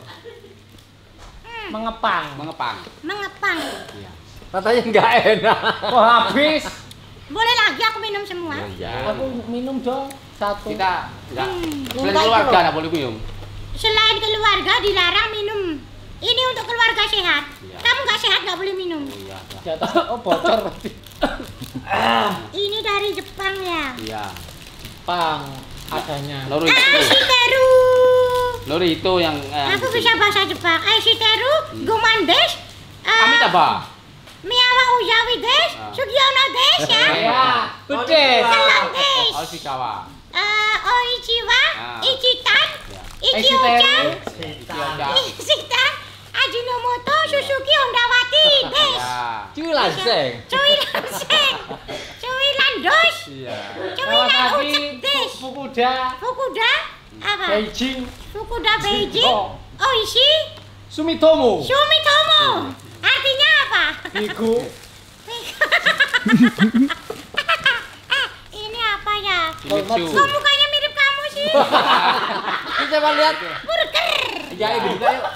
Hmm, Mengepang. Mengepang. mengepang. Iya. Katanya enggak enak. Kok habis? Boleh lagi aku minum semua. Iya. Aku minum dong satu. Kita enggak Hmm. selain keluarga enggak boleh minum. Selain keluarga dilarang minum. Ini untuk keluarga sehat. Iya. Kamu nggak sehat nggak boleh minum. Oh iya. Jatuh oh bocor berarti. Ini dari Jepang ya. Iya. Pang adanya. Lori itu. Aishiteru. Lori itu yang eh, Aku bisa bahasa Jepang. Aishiteru, goman desu. Kami Eh, apa? Miyawa uyawi desu. Ah. Sugiono desu ya. Ya, bedes. Selang desu. Oh si Jawa. Eh, oichiwa, Ah. ichitan, Ya. ichiochan, Iya. ichitan, Ajinomoto, Suzuki, Hondawati, desu. Iya. Cuilan seng. Cuilan seng, cuilan dos, Iya. cuilan Kawasaki, ucek des, Fukuda, Fukuda, apa? Beijing, Fukuda Beijing, Oh. Oishi, Sumitomo, Sumitomo. Artinya apa? Bigu, Eh, ini apa ya? Shimizu. Kok mukanya mirip kamu sih? Ini coba lihat. Burger. Ya ini buka yuk.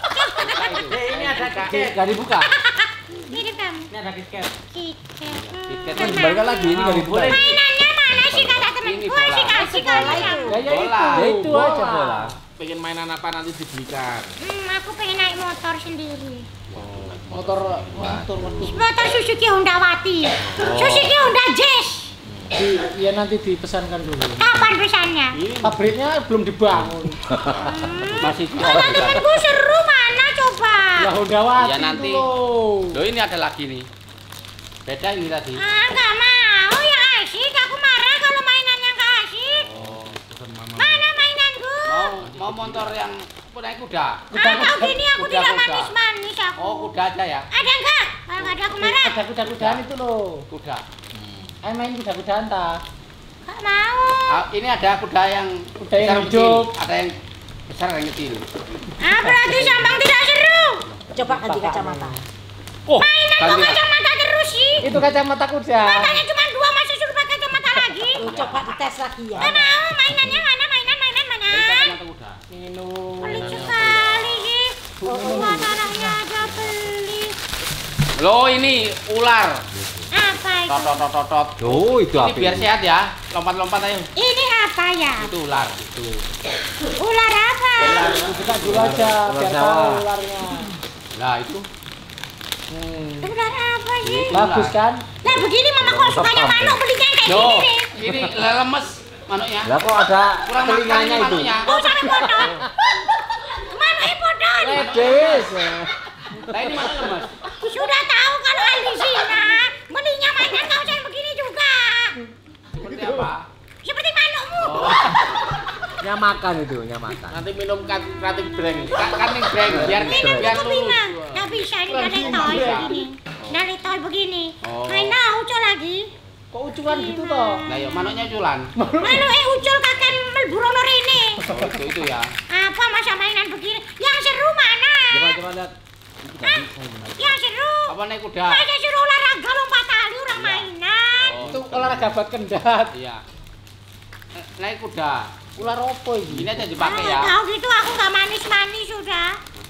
Ini ada Gak gak dibuka. Mirip kamu. Ini ada KitKat. KitKat. KitKat. Hmm, Dibalikan lagi ini gak dibuka. mainannya mana sih kata temen? Ini Gua bola. sih kasih kalau kamu. Ya ya Bola. itu. Ya itu aja bola. Pengen mainan apa nanti dibelikan. Hmm, aku pengen naik motor sendiri. Motor motor waktu Motor Suzuki Hondawati. Suzuki Honda Jazz. di, ya nanti dipesankan dulu. Kapan pesannya? Pabriknya belum dibangun. Masih Kata temenku seru mana coba? Ya Hondawati Ya, nanti. itu loh. Loh ini ada lagi nih. Beda ini tadi. Ah, nggak mau yang asik. Aku marah kalau mainannya nggak asik. Oh, pesan mama. Mana mainanku? Mau mau motor yang apa naik kuda? Ah, kau gini aku Kuda, tidak kuda. manis-manis aku. Oh, kuda aja ya. Ada nggak? Kalau nggak ada aku marah. Ada kuda-kudaan itu loh. Kuda. Ayo main kuda-kudaan tak? Nggak mau. Ah, ini ada kuda yang Kuda yang besar hijau. kecil, ada yang besar ada yang kecil. Ah, berarti Sambang tidak seru. Coba ganti kacamata. Oh, Mainan kok ganti. kacamata terus sih? itu kacamata kuda. Matanya cuma dua, masih suruh pakai kacamata lagi. Tuh, coba dites lagi ya. Nggak mau. Mainannya mana? Mainan, mainan, Ini mainan. kacamata kuda. Minum. Pelit sekali sih. Buat anaknya aja pelit. Loh ini ular. Apa itu? Tot tot tot tot, tot. Oh, itu Ini apa? biar sehat ya. Lompat-lompat ayo. Ini apa ya? Itu ular itu. Ular apa? Buka dulu aja Ular biar Jawa. tahu ularnya. Nah, itu. Hmm. Ular apa sih? Bagus kan? Nah begini mama kok sukanya manuk belinya yang kayak Loh, gini nih. ini lemes manuknya. Lah kok ada Kurang makan telinganya ini itu? manuknya. Oh sampai bodon. Manuknya bodon. Ledes. Nah, ini manuk lemes. Sudah tahu kalau ahli zina belinya mainan kau yang begini juga. Seperti apa? Seperti manukmu. Oh, Nyamakan itu, nyamakan. nanti minum kan kratik breng. Ka- Kaning breng biar Minum biar itu lurus. bina. Nggak bisa ini dari toy begini. Dari toy begini. Oh. Main nah ucul lagi. Kok uculan gitu toh? Nah, ya manuknya culan. Manuk eh ucul kakek melburono rene. Oh, itu itu ya. Apa masa mainan begini? Yang seru mana? Coba coba lihat. Hah? Yang seru. Apa naik kuda? Masa suruh olahraga lompat tali orang mainan. Oh, Itu olahraga buat kendat. iya. Eh, Naik kuda. Ular opo ini? Ini aja Ah, dipakai ya. tahu gitu aku nggak manis-manis sudah.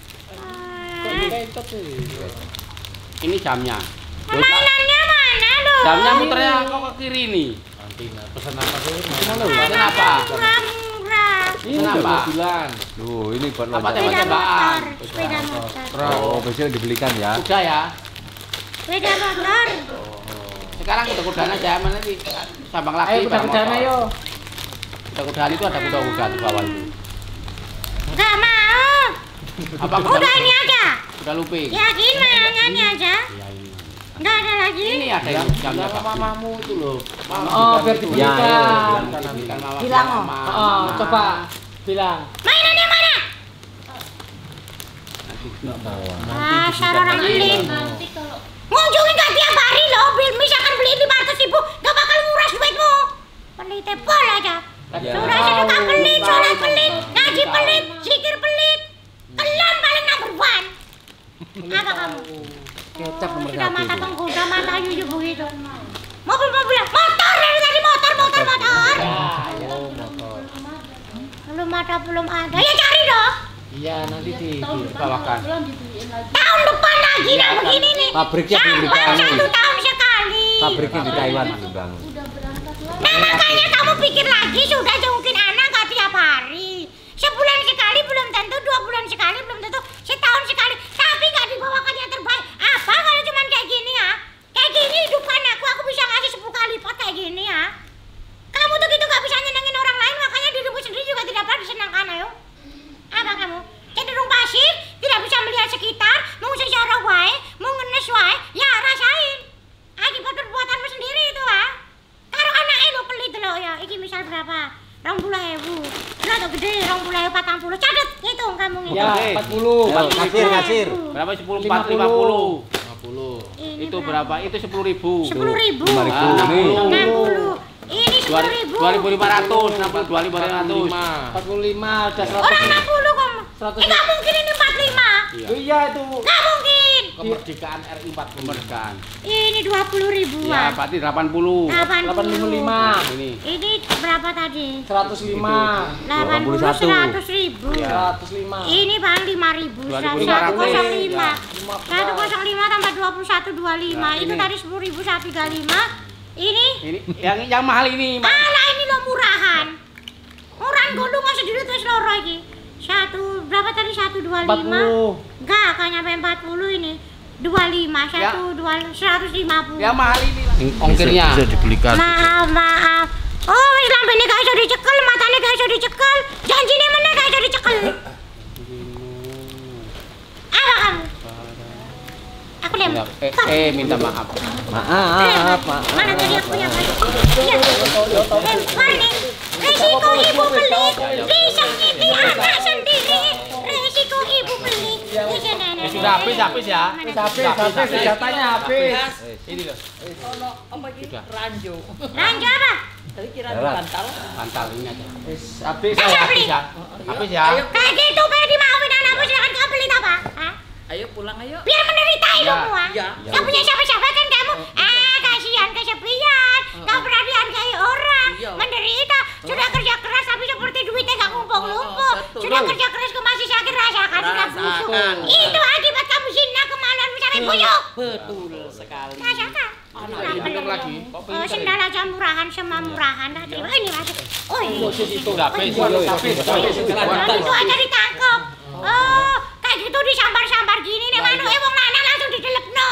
Kok Ah, kentut sih? Ini jamnya. Loh, Kak, mainannya mana loh? jamnya muternya kok ke kiri nih. Pesan apa sih? Pesan apa? Murah-murah. Ini Kenapa? mobilan. Duh, ini buat Apa loncat. tembak? Sepeda Cobaan. motor, sepeda motor, Oh, besok dibelikan ya. Kuda ya. sepeda motor. Sekarang kuda kudaan aja mana nih? Sambang lagi. Ayo kuda-kudaan motor. ayo. Kuda kudaan itu ada kuda-kuda di bawah itu. Nggak mau. Apa kuda? Udah ini aja. Kuda lumping. Yakin mainannya ini aja. Iya ini. Nggak ada lagi. Ini ada yang jamnya Yang Pak. mamamu itu loh. Mama Oh, biar Ya, dibelikan. ayo, bilang. Dibelikan mama. Bilang, oh. mama, Oh, mama. coba bilang. Mainannya mana? Nanti Enggak bawa. Dasar orang pelit. Ngunjungin gak tiap hari loh, bil misalkan beli lima ratus ribu, gak bakal nguras duitmu. Pelit pol aja. Sudah sedekah pelit, sholat pelit, ngaji pelit, zikir pelit. Kelam paling number one. Apa kamu? Kecap nomor Sudah satu mata itu. penggoda, mata yuyu begitu. Mobil-mobil, motor dari tadi motor, motor, motor. Oh, motor. Belum ada, belum ada. Ya cari dong. Iya, nanti dibawakan. Tahun depan lagi nah begini nih. Pabriknya belum Sampai dibangun. satu tahun sekali. Pabriknya di Taiwan belum bangun. Nah makanya kamu pikir lagi sudah jungkin anak gak tiap hari. Sebulan sekali belum tentu, dua bulan sekali belum tentu, setahun sekali. Tapi gak dibawakan yang terbaik. Apa kalau cuman kayak gini ya? Kayak gini hidupan aku, aku bisa ngasih sepuluh kali lipat kayak gini ya. Kamu tuh gitu gak bisa nyenengin orang lain, makanya dirimu sendiri juga tidak pernah disenangkan, ayo. Apa kamu? Cenderung pasif, tidak bisa melihat sekitar, mau secara wae, mau ngenes wae, ya rasain. Akibat perbuatanmu sendiri itu ah. Karo anake lo pelit lo ya, iki misal berapa? Rong puluh ewu. Lo tuh gede, rong puluh ewu, patang puluh. Catet, ngitung kamu ngitung. Ya, empat puluh. Kasir, kasir. Berapa sepuluh empat lima puluh. lima puluh. Ini Itu berapa? Itu sepuluh ribu. Sepuluh ribu. lima ribu. Ah, Ini. Enam puluh. Ini sepuluh ribu. Dua ribu lima ratus, enam puluh dua ribu lima ratus. empat puluh lima, udah seratus. Orang enam puluh kamu. Seratus. Eh, nggak mungkin ini empat puluh lima. Iya itu. Nggak mungkin. Kemerdekaan R I empat kemerdekaan. Ini dua puluh Ya, ribuan. berarti delapan puluh. Delapan delapan puluh puluh. lima. Ini. Ini berapa tadi? Seratus lima. Delapan puluh, seratus ribu. Ya. Seratus lima. Ini bang lima ribu. dua ribu Satu lima ratus. kosong lima. Ya. Satu kosong lima tambah dua puluh satu dua lima. Ya, Itu ini. tadi sepuluh ribu satu tiga lima. Ini Ini yang yang mahal ini. Mbak. alah ini lo murahan. Murahan gulung nggak sedikit terus loro iki. Satu berapa tadi satu dua empat lima? puluh. Enggak, kan nyampe empat puluh ini. Dua lima satu dua seratus lima puluh. Yang mahal ini. Ongkirnya. Bisa dibelikan. Maaf maaf. Oh wis lambene gak iso dicekel, matane gak iso dicekel, janjine meneh gak iso dicekel. Apa kamu? Aku lem. Eh, eh minta maaf. Maaf, maaf. Mana tadi aku punya baju? Iya. Lem, mana? Resiko ibu pelit, disakiti anak sendiri. Resiko ibu pelit. Ini nenek. Ya sudah habis habis ya. Habis, habis, senjatanya habis. Ini loh. Ono apa iki? Sudah. Ranjo. Lanjut apa? Tadi kira bantal. Bantal ini aja. Habis, habis. Ayo, Habis beli. ya. Habis ya. Ayo, Kayak gitu pengen dimauin anakmu silakan kamu pelit apa? Hah? ayo pulang ayo. Biar menderita hidupmu ah. Ya. Gak punya siapa-siapa kan kamu? Ah, kasihan kesepian. Gak pernah dihargai orang. Iya. Menderita. Sudah kerja keras tapi seperti duitnya gak ngumpul-ngumpul. Betul. Sudah kerja keras ke masih sakit rasakan sudah busuk. Rasakan. Itu akibat kamu zina kemaluan mencari buyuk. Betul sekali. Rasakan. Anak ini pinter lagi. Kok Oh, sendal aja murahan sama murahan. Tak terima. Ini masuk. Oh, ini. Sudah habis. Habis, habis. Kalau itu aja ditangkap. Oh, kayak gitu disambar-sambar gini nih manuke wong lanang langsung didelepno.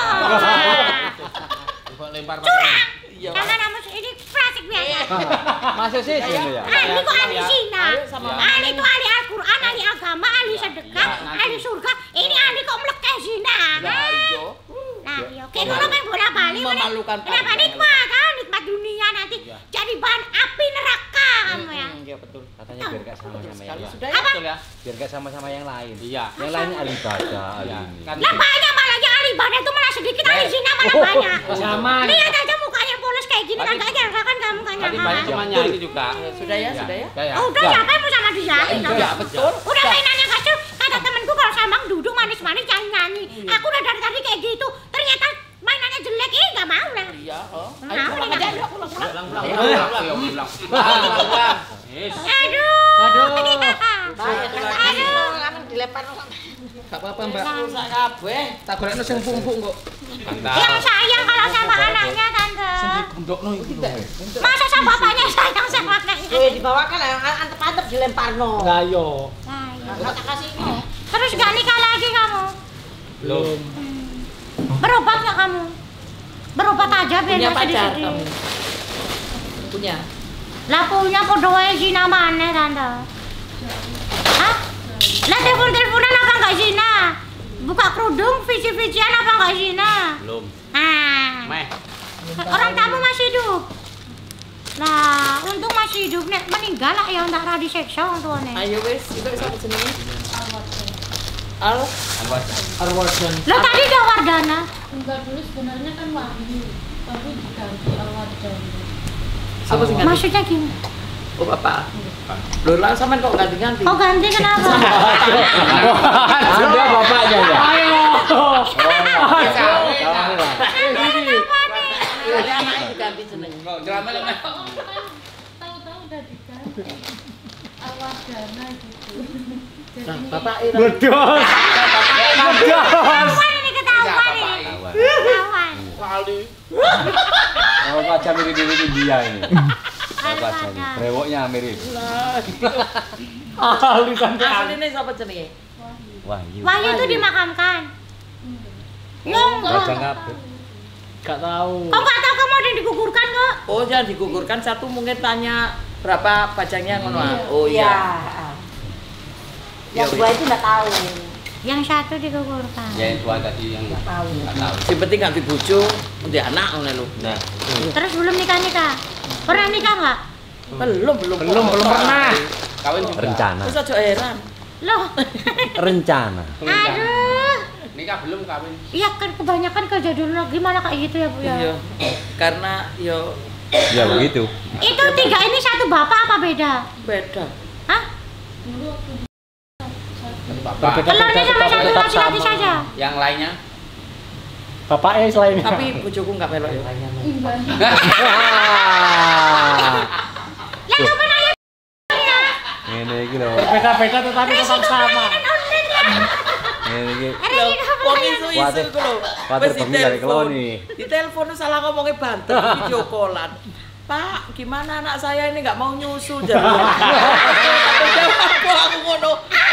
Coba lempar Curang. Iya. Jangan namus ini plastik biasa. Masuk sih sini ya. Ahli kok ahli zina. Ayo sama Ahli itu ahli Al-Qur'an, ahli agama, ahli sedekah, ahli surga. Ini ahli kok mlekeh zina. Nah, iyo. Nah, iya. Kayak ngono pengen bola-balik. Memalukan Kenapa pandangan. nikmat? Ah, nikmat dunia nanti jadi bahan api neraka kamu ya. Iya betul. Katanya biar gak sama sama yang lain. Sudah ya. Apa? Betul ya. Biar gak sama-sama yang lain. Iya. Yang lain ahli ibadah, ahli Iya. ini. Kan Lah banyak malah yang ahli ibadah itu malah sedikit, ahli zina malah banyak. Zaman. Lihat aja mukanya polos kayak gini kan gak nyangka kan kamu kan tadi nyangka. banyak kan? temannya ini juga. Sudah ya, sudah ya. Ya ya. Oh, udah siapa yang mau sama dia? Iya, betul. Udah mainannya kacau. Kata temenku kalau sambang duduk manis-manis nyanyi-nyanyi. Aku udah dari tadi kayak gitu. Ternyata mainannya jelek, eh nggak mau lah. Iya, oh. Nggak Ayo mau pulang nih, aja. nggak mau. Pulang, pulang. Pulang pulang. Pulang pulang. Pulang pulang. Yes. Aduh. Aduh. Aduh. Gak apa-apa, Mbak. Rusak kabeh. Tak golekno sing empuk-empuk kok. Yang sayang kalau sama anaknya tante. Gondokno iki lho. Masa sama bapaknya sayang sama anaknya? Eh dibawakan antep-antep dilemparno. Lah yo. Nah, iya. Tak kasihno. Terus gak nikah lagi kamu? Belum. Berobat gak kamu? Berobat aja biar Punya gak pacar sedih-sedih. kamu? Punya. Lah punya podo wae zina maneh tante. Hah? Lah telepon-teleponan apa enggak zina? Buka kerudung, visi-visian apa enggak zina? Belum. Nah, Meh. orang tamu masih hidup. Lah, untung masih hidup nek meninggal lah ya ndak ra disiksa wong tuane. Ayo wis, itu sapa jenenge? Al Arwardan. Lah tadi ada Wardana. Enggak dulu sebenarnya kan Wahyu, tapi diganti Alwardan. Siapa sih ganti? Maksudnya gimana? Oh bapak. Loh lah sampean kok ganti-ganti? Kok ganti kenapa? Sudah bapaknya ya. Ayo. Ini anaknya diganti jeneng. Drama lama. Tahu-tahu udah diganti Alwardana gitu. Nah, bapak ini. Bedos. Bedos. Ketahuan ini ketahuan ini. Ketahuan. Kali. Oh, baca mirip-mirip India ini. Baca ini. Alwardana. Brewoknya mirip. Ahli sampai Asline siapa jenenge? Wahyu. Wahyu itu dimakamkan. Lo Baca enggak. apa? Gak tahu. Kok nggak tahu kamu ada yang digugurkan kok? Oh, jangan digugurkan satu mungkin tanya berapa pajaknya ngono. ah. Oh iya. Yang dua itu nggak tahu. Yang satu digugurkan. Ya yang tua tadi yang nggak tahu. Nggak tahu. Sing penting ganti bojo, nanti anak ngono lho. Nah, Terus belum nikah nikah. Pernah nikah nggak? Belum, belum. Belum, belum pernah. Kawin juga. rencana. Terus aja heran. Loh. Rencana. Aduh. Nikah belum kawin. Iya kan kebanyakan kerja dulu gimana kayak gitu ya Bu ya? Iya. Karena yo Ya begitu. Itu tiga ini satu bapak apa beda? beda. Hah? Bapak. Telurnya sama satu tetap laki-laki sama. saja. Yang lainnya. Bapaknya selain Tapi bojoku enggak melok ya. Ya nggak pernah ya. Ini iki lho. beda-beda tetapi tetap sama. Ini iki. Lho, wong isu-isu Waduh. iku lho. Waduh, Wis bengi dari ditelepon. keloni. Di telepon salah ngomongnya banter video callan. Pak, gimana anak saya ini nggak mau nyusu jadi. Aku aku ngono.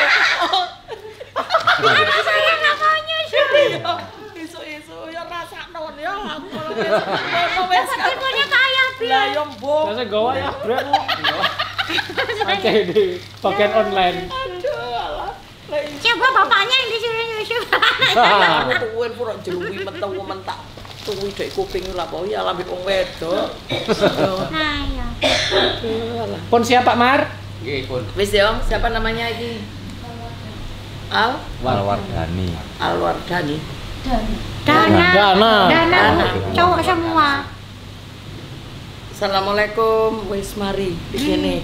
Anak saya nggak mau nyusul. Isu-isu ya rasakno ya aku. Ngono wis kan. Ibunya kaya Lah biar. yo mbok. Biasa gawa ya, Bro. Oke di bagian online. Aduh alah. Lah iki Coba bapaknya yang disuruh nyusul. aku tuwin pura jeluwi metu mentak. Tuwi dek kuping ora apa ya lambe wong wedok. Nah ya. Pun siapa Mar? Nggih, Pun. Wis yo, siapa namanya iki? Al Alwardani. Alwardani. Dana. Dana. Dana. Dana. Cowok semua. Assalamualaikum, wis mari di sini.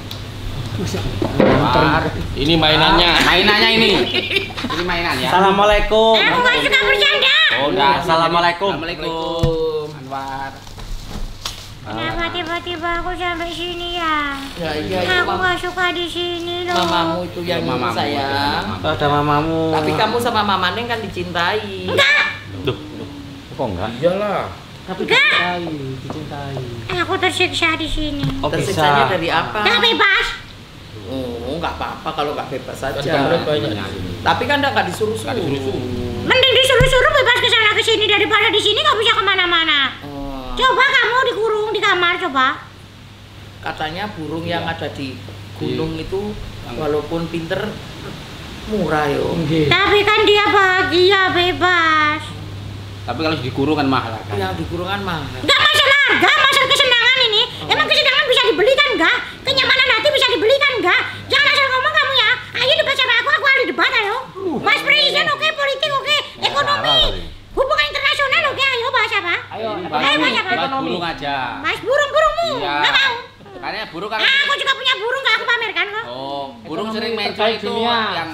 Mar. Ini mainannya. Mainannya ini. Ini mainannya. Assalamualaikum. Aku nggak suka bercanda. Oh, udah. Assalamualaikum. Assalamualaikum. Anwar. Kenapa tiba-tiba aku sampai sini ya? Ya iya Aku itu nggak suka di sini loh. mamamu itu yang Mamamu, nyuruh sayang. mamamu. Ada mamamu. Tapi kamu sama mama Neng kan dicintai. Duh. Kok enggak? Iyalah. Tapi dicintai, dicintai. Aku tersiksa di sini. Oh, Tersiksanya bisa. dari apa? Nggak bebas. Oh, nggak apa-apa kalau nggak bebas saja. Kan banyak. Tapi kan nggak disuruh-suruh. Mending disuruh-suruh bebas ke sana ke sini daripada di sini nggak bisa kemana-mana. Oh, Coba kamu dikurung di kamar coba. katanya burung yang Iya. ada di gunung itu walaupun pinter murah yo. Nggih. Tapi kan dia bahagia bebas. Tapi kalau dikurung kan mahal harganya. Yang di kurungan mah. Nggak masalah harga, masalah kesenangan ini. Emang kesenangan bisa dibelikan nggak? Kenyamanan hati bisa dibelikan nggak? Jangan asal ngomong kamu ya. Ayo debat sama aku, aku ahli debat ayo. Mas Presiden oke, politik oke, ekonomi, hubungan internasional oke, ayo bahas apa? Ayo, Ayo ekonomi, bahas apa? Buat ekonomi. burung aja. Mas burung-burungmu, Iya. nggak mau. Karena burung kan. Ah, aku juga punya burung nggak aku pamerkan kok. Oh, burung Ekonomi sering mencol terkait itu dunia. yang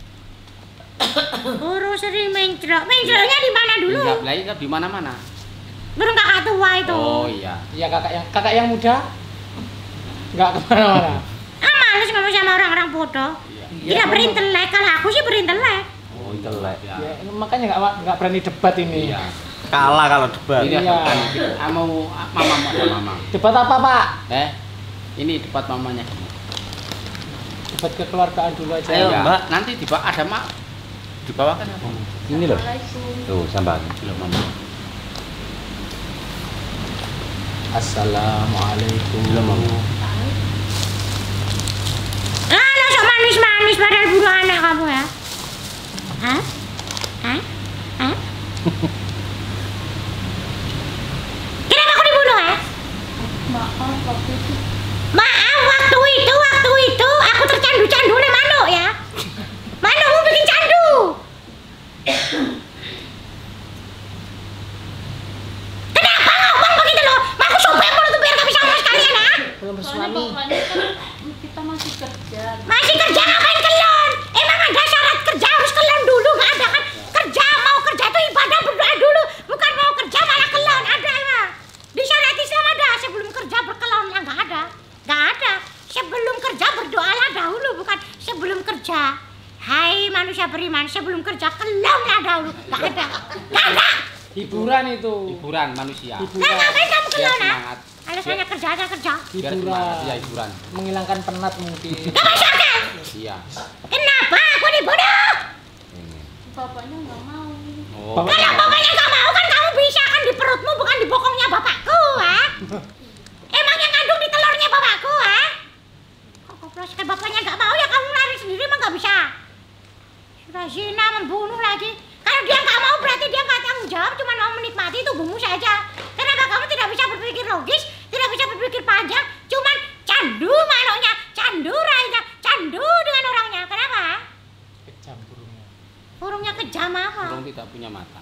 Burung sering mencrok, mencroknya di mana dulu? Iya, lah itu di mana-mana. Burung kakak tua itu. Oh iya. Iya kakak yang kakak yang muda. Enggak kemana-mana. Ah males ngomong sama orang-orang bodoh. Iya. Tidak berintelek, kalau aku sih berintelek. Oh, intelek. Ya. Ya, makanya nggak nggak berani debat ini. Iya. Kalah kalau debat. Ini Iya. ada mau mama ada mama. Debat apa Pak? Eh, ini debat mamanya. Debat kekeluargaan dulu aja. Ayo, Iya. Mbak. Nanti dibawa ada mak. Dibawakan apa? Ini loh. Tuh, sampai. Belum mama. Assalamualaikum. Belum mama. Ah, lo sok manis-manis padahal bunuh anak kamu ya. Hah? Hah? Hah? Kenapa aku dibunuh ya? Maaf waktu itu Maaf, waktu itu, waktu itu aku tercandu-candu oleh Mano ya. Mano mau bikin candu. gimana sebelum kerja kelongnya dahulu. Gak ada. Gak ada. Hiburan itu. Hiburan manusia. Nah, ngapain kamu Biar kelona? semangat. Alasannya kerja aja kerja. Biar semangat, iya hiburan. Menghilangkan penat mungkin. Gak masuk akal. Iya. Kenapa aku dibodoh? Bapaknya nggak mau. Oh. Bapak- Kalau bapaknya gak mau kan kamu bisa kan di perutmu bukan di bokongnya bapakku, ha? Emang yang ngandung di telurnya bapakku, ha? Kok koploskan bapaknya gak mau ya kamu lari sendiri emang gak bisa? Sudah zina membunuh lagi. Kalau dia gak mau berarti dia gak tanggung jawab, cuma mau menikmati tubuhmu saja. Kenapa kamu tidak bisa berpikir logis, tidak bisa berpikir panjang, cuman candu makhluknya, candu rainya, candu dengan orangnya. Kenapa? Kejam burungnya. Burungnya kejam apa? Burung tidak punya mata.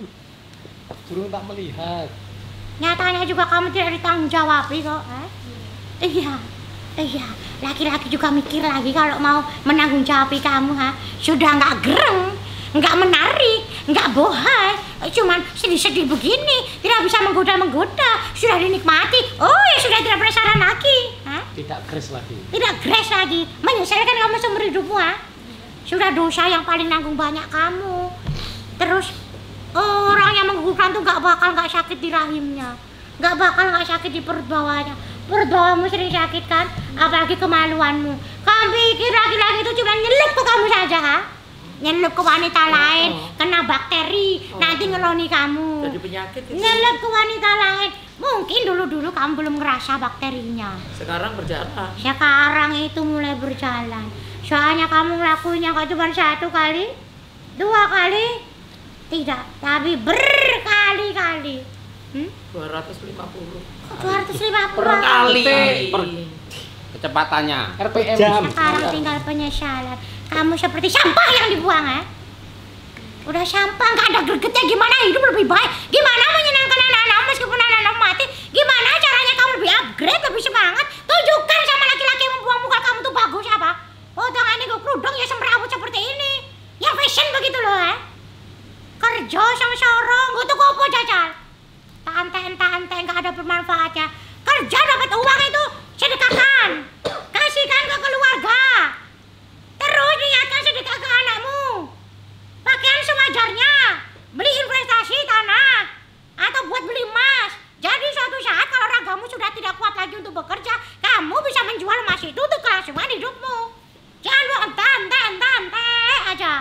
Burung tak melihat. Nyatanya juga kamu tidak ditanggung jawabi kok, eh? Iya, iya. Laki-laki juga mikir lagi kalau mau menanggung jawabi kamu, ha? Sudah nggak gereng, nggak menarik, nggak bohai, cuman sedih-sedih begini, tidak bisa menggoda-menggoda, sudah dinikmati. Oh ya sudah tidak penasaran lagi, ha? Tidak keras lagi. Tidak gres lagi, menyesalkan kamu seumur hidupmu, ha? Sudah dosa yang paling nanggung banyak kamu. Terus orang yang menggugurkan tuh nggak bakal nggak sakit di rahimnya, nggak bakal nggak sakit di perut bawahnya. Perut bawahmu sering sakit kan, apalagi kemaluanmu. Kamu pikir laki-laki itu cuma nyelup ke kamu saja, ha? Nyelup ke wanita lain, kena bakteri, nanti ngeloni kamu. Jadi penyakit itu. Nyelup ke wanita lain, mungkin dulu-dulu kamu belum ngerasa bakterinya. Sekarang berjalan. Sekarang itu mulai berjalan. Soalnya kamu ngelakuinnya gak cuma satu kali, dua kali, tidak, tapi berkali-kali. Hmm? dua ratus lima puluh dua ratus lima puluh per kali. Per kecepatannya. R P M. Sekarang tinggal penyesalan. Kamu seperti sampah yang dibuang, ya? Udah sampah, gak ada gregetnya. Gimana hidup lebih baik? Gimana menyenangkan anak-anak meskipun anak-anak mati? Gimana caranya kamu lebih upgrade, lebih semangat? Tunjukkan sama laki-laki yang membuang muka kamu tuh bagus apa? Potongannya gue kerudung ya semrawut seperti ini. Yang fashion begitu loh, ya? Kerja sang sorong, gue tuh kopo jajan. Tante-tante gak ada bermanfaatnya. Kerja dapat uang itu sedekahkan, kasihkan ke keluarga. Terus niatkan sedekah ke anakmu. Pakaian sewajarnya, beli investasi tanah atau buat beli emas. Jadi suatu saat kalau ragamu sudah tidak kuat lagi untuk bekerja, kamu bisa menjual emas itu untuk kelangsungan hidupmu. Jangan lu ente-ente-ente aja.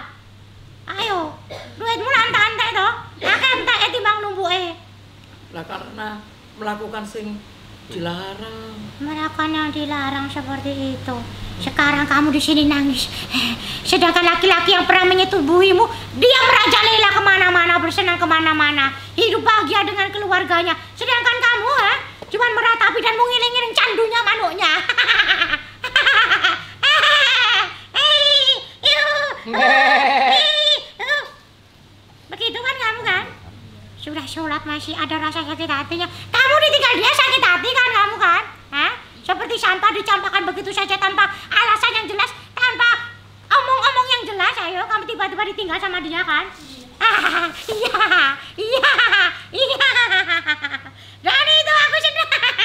Ayo, duitmu ente-ente toh. Akeh ente timbang numbuke. Lah karena melakukan sing dilarang. Melakukan yang dilarang seperti itu. Sekarang kamu di sini nangis. Sedangkan laki-laki yang pernah menyetubuhimu, dia merajalela kemana-mana, bersenang kemana-mana, hidup bahagia dengan keluarganya. Sedangkan kamu, ha, cuman meratapi dan mengiling-iling candunya manuknya. Begitu kan kamu kan? Sudah sholat masih ada rasa sakit hatinya. Kamu ditinggal dia sakit hati kan kamu kan? Hah? Seperti sampah dicampakkan begitu saja tanpa alasan yang jelas, tanpa omong-omong yang jelas. Ayo kamu tiba-tiba ditinggal sama dia kan? Iya, iya, iya. Dan itu aku sedang.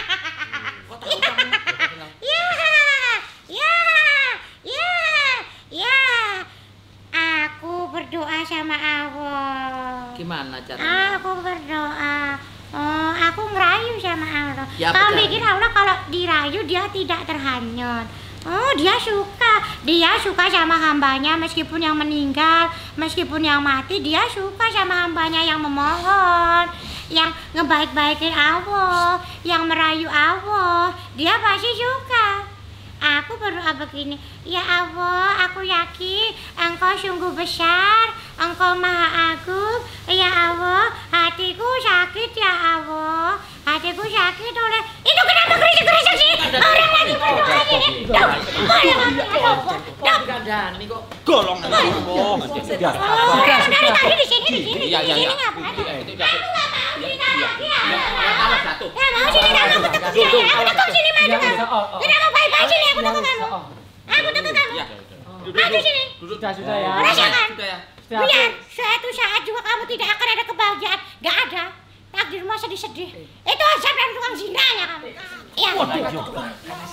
Iya, iya, iya, iya. Aku berdoa sama Allah. Gimana caranya? Aku berdoa. Oh, aku ngerayu sama Allah. Ya, Kamu betul. pikir Allah kalau dirayu dia tidak terhanyut? Oh, dia suka. Dia suka sama hambanya meskipun yang meninggal, meskipun yang mati, dia suka sama hambanya yang memohon, yang ngebaik-baikin Allah, yang merayu Allah. Dia pasti suka. Aku berdoa begini, ya Allah, aku yakin Engkau sungguh besar, Engkau maha agung. Ya Allah, hatiku sakit ya Allah, hatiku sakit oleh itu. Kenapa gerisik-gerisik sih? Orang lagi berdoa gini. Duh, Kok dikandani kok? Golongan Allah. oh, orang dari tadi di sini, di sini, Iya, di iya, sini iya. ngapain? Itu biasa. Aku nggak mau cerita lagi ya. Ya, tambah satu. Ya mau sini kamu, aku tekuk sini, aku tekuk sini maju kamu. Kenapa baik-baik sini, aku tekuk kamu. Aku tekuk kamu. Ya. Maju sini. Sudah, sudah ya. Rasakan. Sudah ya. Sudah, Biar suatu saat juga kamu tidak akan ada kebahagiaan. Gak ada. Takdirmu sedih-sedih. Itu azab dari tukang zinanya kamu. Iya.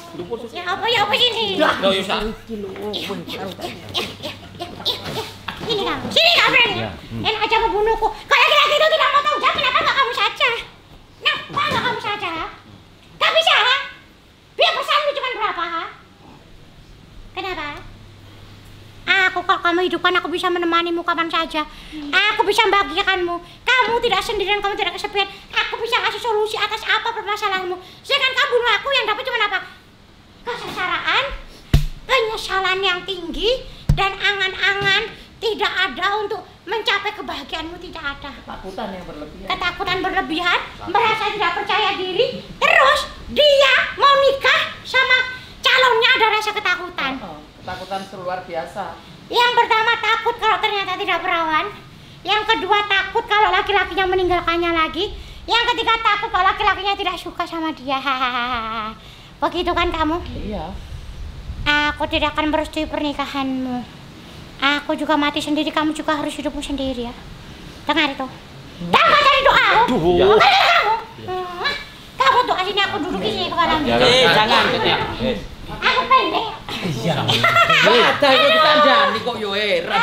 Ya apa ya apa sini. Loh, Yusa. Ya, ya, ya, ya, ya, Sini kamu, sini kamu berani. Enak aja membunuhku. Kalau laki-laki itu tidak mau tahu jawab, kenapa nggak kamu saja? Kenapa nggak kamu saja? Gak bisa, ha? Biar pesanmu cuma berapa, ha? Kenapa? Aku kalau kamu hidupkan, aku bisa menemanimu kapan saja. Aku bisa membahagiakanmu. Kamu tidak sendirian, kamu tidak kesepian. Aku bisa kasih solusi atas apa permasalahanmu. Sedangkan kamu bunuh aku yang dapat cuma apa? Kesengsaraan, penyesalan yang tinggi, dan angan-angan tidak ada untuk mencapai kebahagiaanmu, tidak ada. Ketakutan yang berlebihan. Ketakutan berlebihan, merasa tidak percaya diri, terus dia mau nikah sama calonnya ada rasa ketakutan. Oh, ketakutan luar biasa. Yang pertama takut kalau ternyata tidak perawan. Yang kedua takut kalau laki-lakinya meninggalkannya lagi. Yang ketiga takut kalau laki-lakinya tidak suka sama dia. Hahaha. Begitu kan kamu? Iya. Aku tidak akan merestui pernikahanmu. Aku juga mati sendiri, kamu juga harus hidupmu sendiri ya. Dengar itu. Dan kau cari doamu. Dengar kamu. Hmm. Kamu doa sini, aku duduk di sini kepalamu. Eh, jangan. Aku pendek. Ada itu ditandani kok yo heran.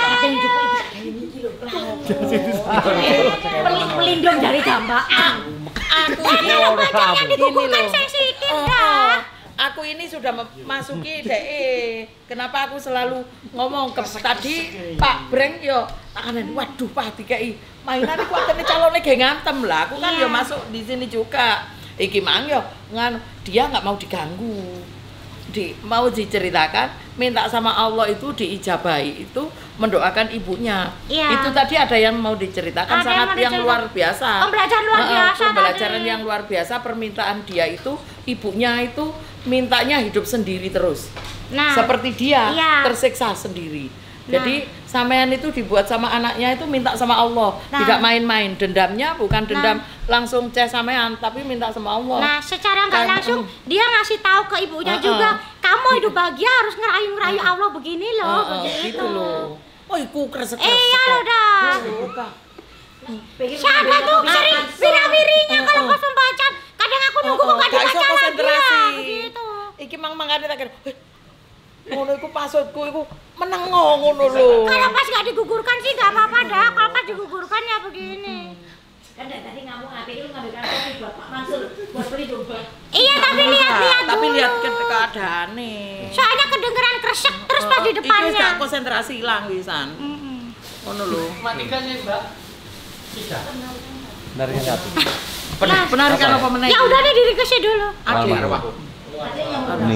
Pelindung dari dambaan. Aku ini Wajahnya digugurkan sensitif dah. Aku ini sudah memasuki D E. Kenapa aku selalu ngomong ke tadi Pak Breng yo takanan waduh Pak dikai mainan iku atene calone ge ngantem lah. Aku kan yo masuk di sini juga. Iki mang yo ngan dia nggak mau diganggu. Di mau diceritakan minta sama Allah itu diijabahi itu mendoakan ibunya. Iya. Itu tadi ada yang mau diceritakan Ada sangat yang yang, mau luar biasa. Pembelajaran luar Heeh, biasa pembelajaran tadi. yang luar biasa permintaan dia itu ibunya itu mintanya hidup sendiri terus. Nah, Seperti dia iya. tersiksa sendiri. Nah. Jadi sampean itu dibuat sama anaknya itu minta sama Allah, Nah. tidak main-main. Dendamnya bukan dendam Nah. langsung ces sampean, tapi minta sama Allah. Nah, secara nggak Kan, langsung mm. dia ngasih tahu ke ibunya Uh-uh. juga, kamu hidup bahagia harus ngerayu-ngerayu Allah begini loh, Heeh, begitu. gitu loh. Oh, iku kresek-kresek. Iya loh dah. Oh, Kak. Siapa tuh sering wira-wirinya kalau kau membaca. Kadang aku nunggu kok nggak Gak iso dibaca lagi konsentrasi. ya, begitu. Iki mang mangane tak kira. "Eh, ngono iku pasutku iku menengo ngono lho. Kalau pas nggak digugurkan sih nggak apa-apa dah. Kalau pas digugurkan ya begini. Kan dari tadi ngamuk hati itu ngambil kartu buat Pak Mansur buat beli domba. Iya tapi lihat-lihat Tapi dulu. lihat ke keadaane. Soalnya kedengeran kresek terus pas di Iki wis depannya. gak konsentrasi ilang wisan. Mm-mm. Ngono lho. Matikan sih Mbak. Tidak. Dari satu. Pen- Penarikan apa meneh? Ya udah deh diri ke sini dulu. Aduh. Ini.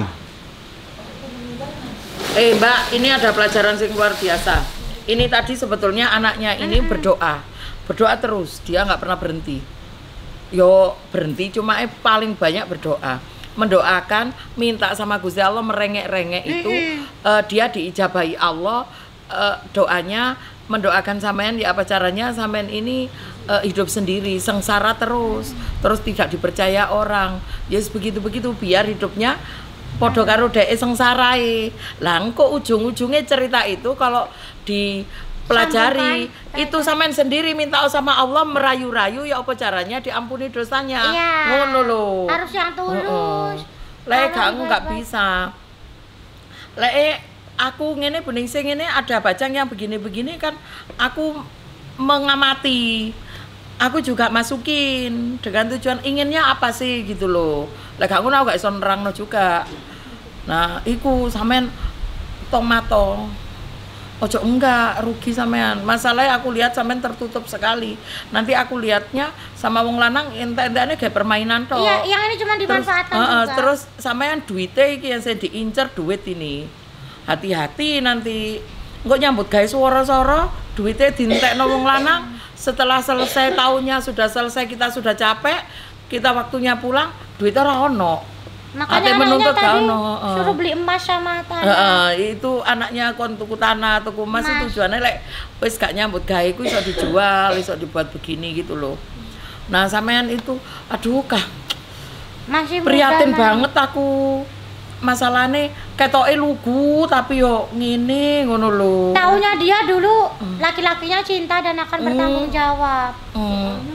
Eh Mbak, ini ada pelajaran yang luar biasa. Ini tadi sebetulnya anaknya ini berdoa, berdoa terus, dia nggak pernah berhenti. Yo berhenti, cuma eh, paling banyak berdoa, mendoakan, minta sama Gusti Allah merengek-rengek itu, eh, dia diijabahi Allah, eh, doanya mendoakan sampean ya apa caranya sampean ini eh, hidup sendiri, sengsara terus, terus tidak dipercaya orang, yes begitu-begitu biar hidupnya podo karo dhek sengsarae. Lah engko ujung-ujungnya cerita itu kalau dipelajari Sambungan. itu sampean sendiri minta sama Allah merayu-rayu ya apa caranya diampuni dosanya. Iya. Ngono lho. Harus yang tulus. Lek Allah kamu nggak baik-baik. bisa. Lek aku ngene bening sing ngene ada bacang yang begini-begini kan aku mengamati. Aku juga masukin dengan tujuan inginnya apa sih gitu loh. Lah gak ngono gak iso nerangno juga. Nah, iku sampean tomato. Ojo enggak rugi sampean. Masalahnya aku lihat sampean tertutup sekali. Nanti aku lihatnya sama wong lanang ente-entene kayak permainan tok. Iya, yang ini cuma Terus, dimanfaatkan uh, uh, juga. terus sampean duitnya iki yang saya diincer duit ini. Hati-hati nanti engko nyambut gawe swara-swara, duitnya dientekno wong lanang. Setelah selesai tahunnya sudah selesai kita sudah capek, kita waktunya pulang, duitnya ora ono. Makanya Ate anaknya menuntut tadi gak ono, heeh. suruh beli emas sama tanah. Heeh, itu anaknya kon tuku tanah, tuku emas Emas. tujuannya lek wis gak nyambut gawe ku iso dijual, iso dibuat begini gitu loh. Nah, sampean itu aduh kah Masih muda, prihatin Mas. banget aku. Masalahnya ketoke lugu tapi yo ngene ngono lho. Taunya dia dulu laki-lakinya cinta dan akan Hmm. bertanggung jawab. Hmm.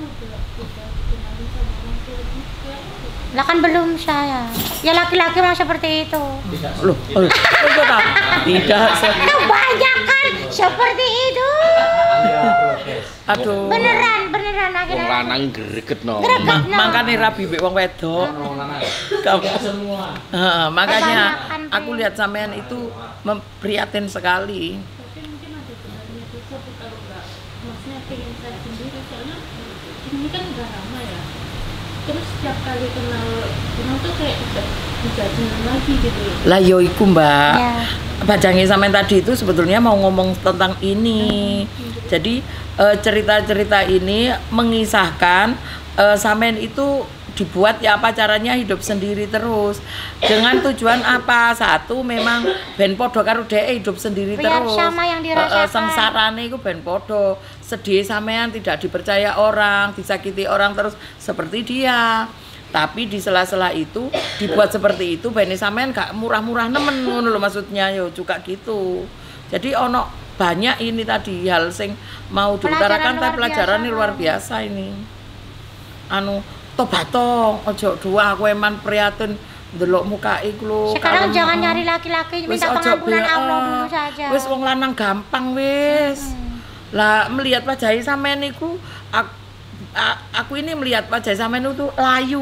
Lah kan belum saya. Ya laki-laki mau seperti itu. Loh, loh, loh, loh, tidak. Kebanyakan Seperti itu. Aduh. Beneran, beneran Wong akhirnya. lanang gregetno. Greget. Ma makane rabi mbek wong wedok. Kamu semua. Heeh, makanya Kebanyakan, aku lihat sampean itu memprihatin sekali. Tapi mungkin ada benarnya juga Bu, kalau nggak maksudnya pengen saya sendiri soalnya ini kan udah lama ya. Terus setiap kali kenal kenal tuh kayak udah dijajanan lagi gitu. Lah yo iku, Mbak. Ya. Bajangi sampean tadi itu sebetulnya mau ngomong tentang ini. Jadi eh, cerita-cerita ini mengisahkan eh, sampean itu dibuat ya apa caranya hidup sendiri terus dengan tujuan apa? Satu memang ben podo karo dhek hidup sendiri Biar terus. sama yang Eh, eh, dirasakan. sengsarane iku ben podo. Sedih sampean tidak dipercaya orang, disakiti orang terus seperti dia. Tapi di sela-sela itu dibuat seperti itu bene sampean gak murah-murah nemen ngono lho maksudnya yo juga gitu. Jadi ono banyak ini tadi hal sing mau diutarakan tapi pelajaran ini luar biasa ini. Anu tobato ojo dua aku eman prihatin ndelok mukae iku lho. Sekarang kalem. jangan nyari laki-laki, Wis minta ojo pengampunan be- Allah eh, dulu saja. Wis wong lanang gampang wis. Lah melihat wajah sampean niku aku, aku ini melihat wajah sampean itu layu.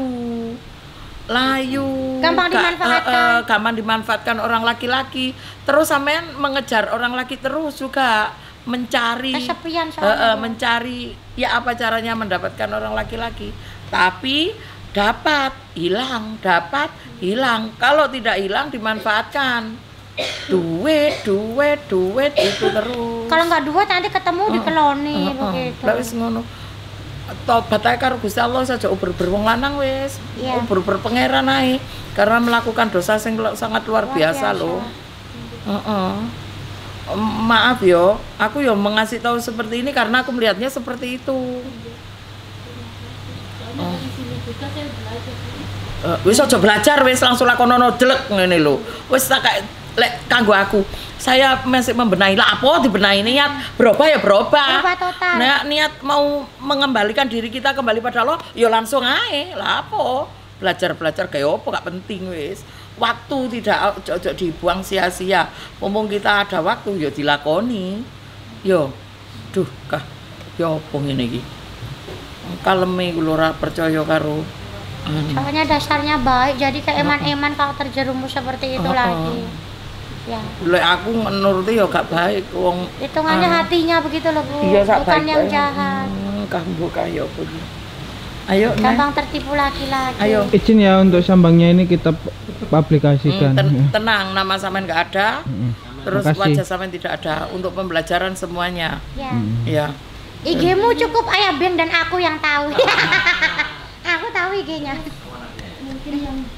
Layu. Gampang Ga- dimanfaatkan. eh, eh, gampang dimanfaatkan orang laki-laki. Terus sampean mengejar orang laki terus juga mencari Kesepian eh, soalnya. eh, mencari ya apa caranya mendapatkan orang laki-laki. Tapi dapat hilang, dapat hilang. Kalau tidak hilang dimanfaatkan. Duit, duit, duit itu terus. Kalau nggak dua nanti ketemu dikeloni begitu. Lah wis ngono. Tobat ae karo Gusti Allah saja uber-uber wong lanang wis. Iya. Uber-uber pangeran ae karena melakukan dosa sing lu- sangat luar Luar biasa biasa. loh. Heeh. Em, Maaf yo, aku yo mengasih tahu seperti ini karena aku melihatnya seperti itu. Soalnya dari sini juga saya belajar. Uh, wis aja belajar wis langsung lakonono delek ngene lho. Wis tak kayak lek kanggo aku. Saya masih membenahi lah apa dibenahi niat berubah ya berubah. Berubah total. Nah, niat mau mengembalikan diri kita kembali pada Allah ya langsung ae. Lah apa? Belajar-belajar kayak apa gak penting wis. Waktu tidak ojo ojo dibuang sia-sia. Mumpung kita ada waktu ya dilakoni. Yo. Duh, kah. Ya apa ngene iki? Kaleme iku lho ora percaya karo anu. Soalnya dasarnya baik, jadi kayak eman-eman kalau terjerumus seperti itu Oh, oh. lagi. Ya. Lek aku menuruti ya gak baik wong Hitungannya Ah. hatinya begitu loh Bu, iya sak bukan baik yang baik. jahat. Hmm, kamu kaya apa iki? Ayo, Neng. Gampang tertipu laki-laki. Ayo. Izin ya untuk sambangnya ini kita pu- publikasikan. Hmm, ten- Ya. tenang, nama sampean nggak ada. Mm. Terus Makasih. wajah sampean tidak ada untuk pembelajaran semuanya. Ya. Mm. Ya. I G-mu cukup Ayah Ben dan aku yang tahu. Aku tahu I G-nya. Mungkin yang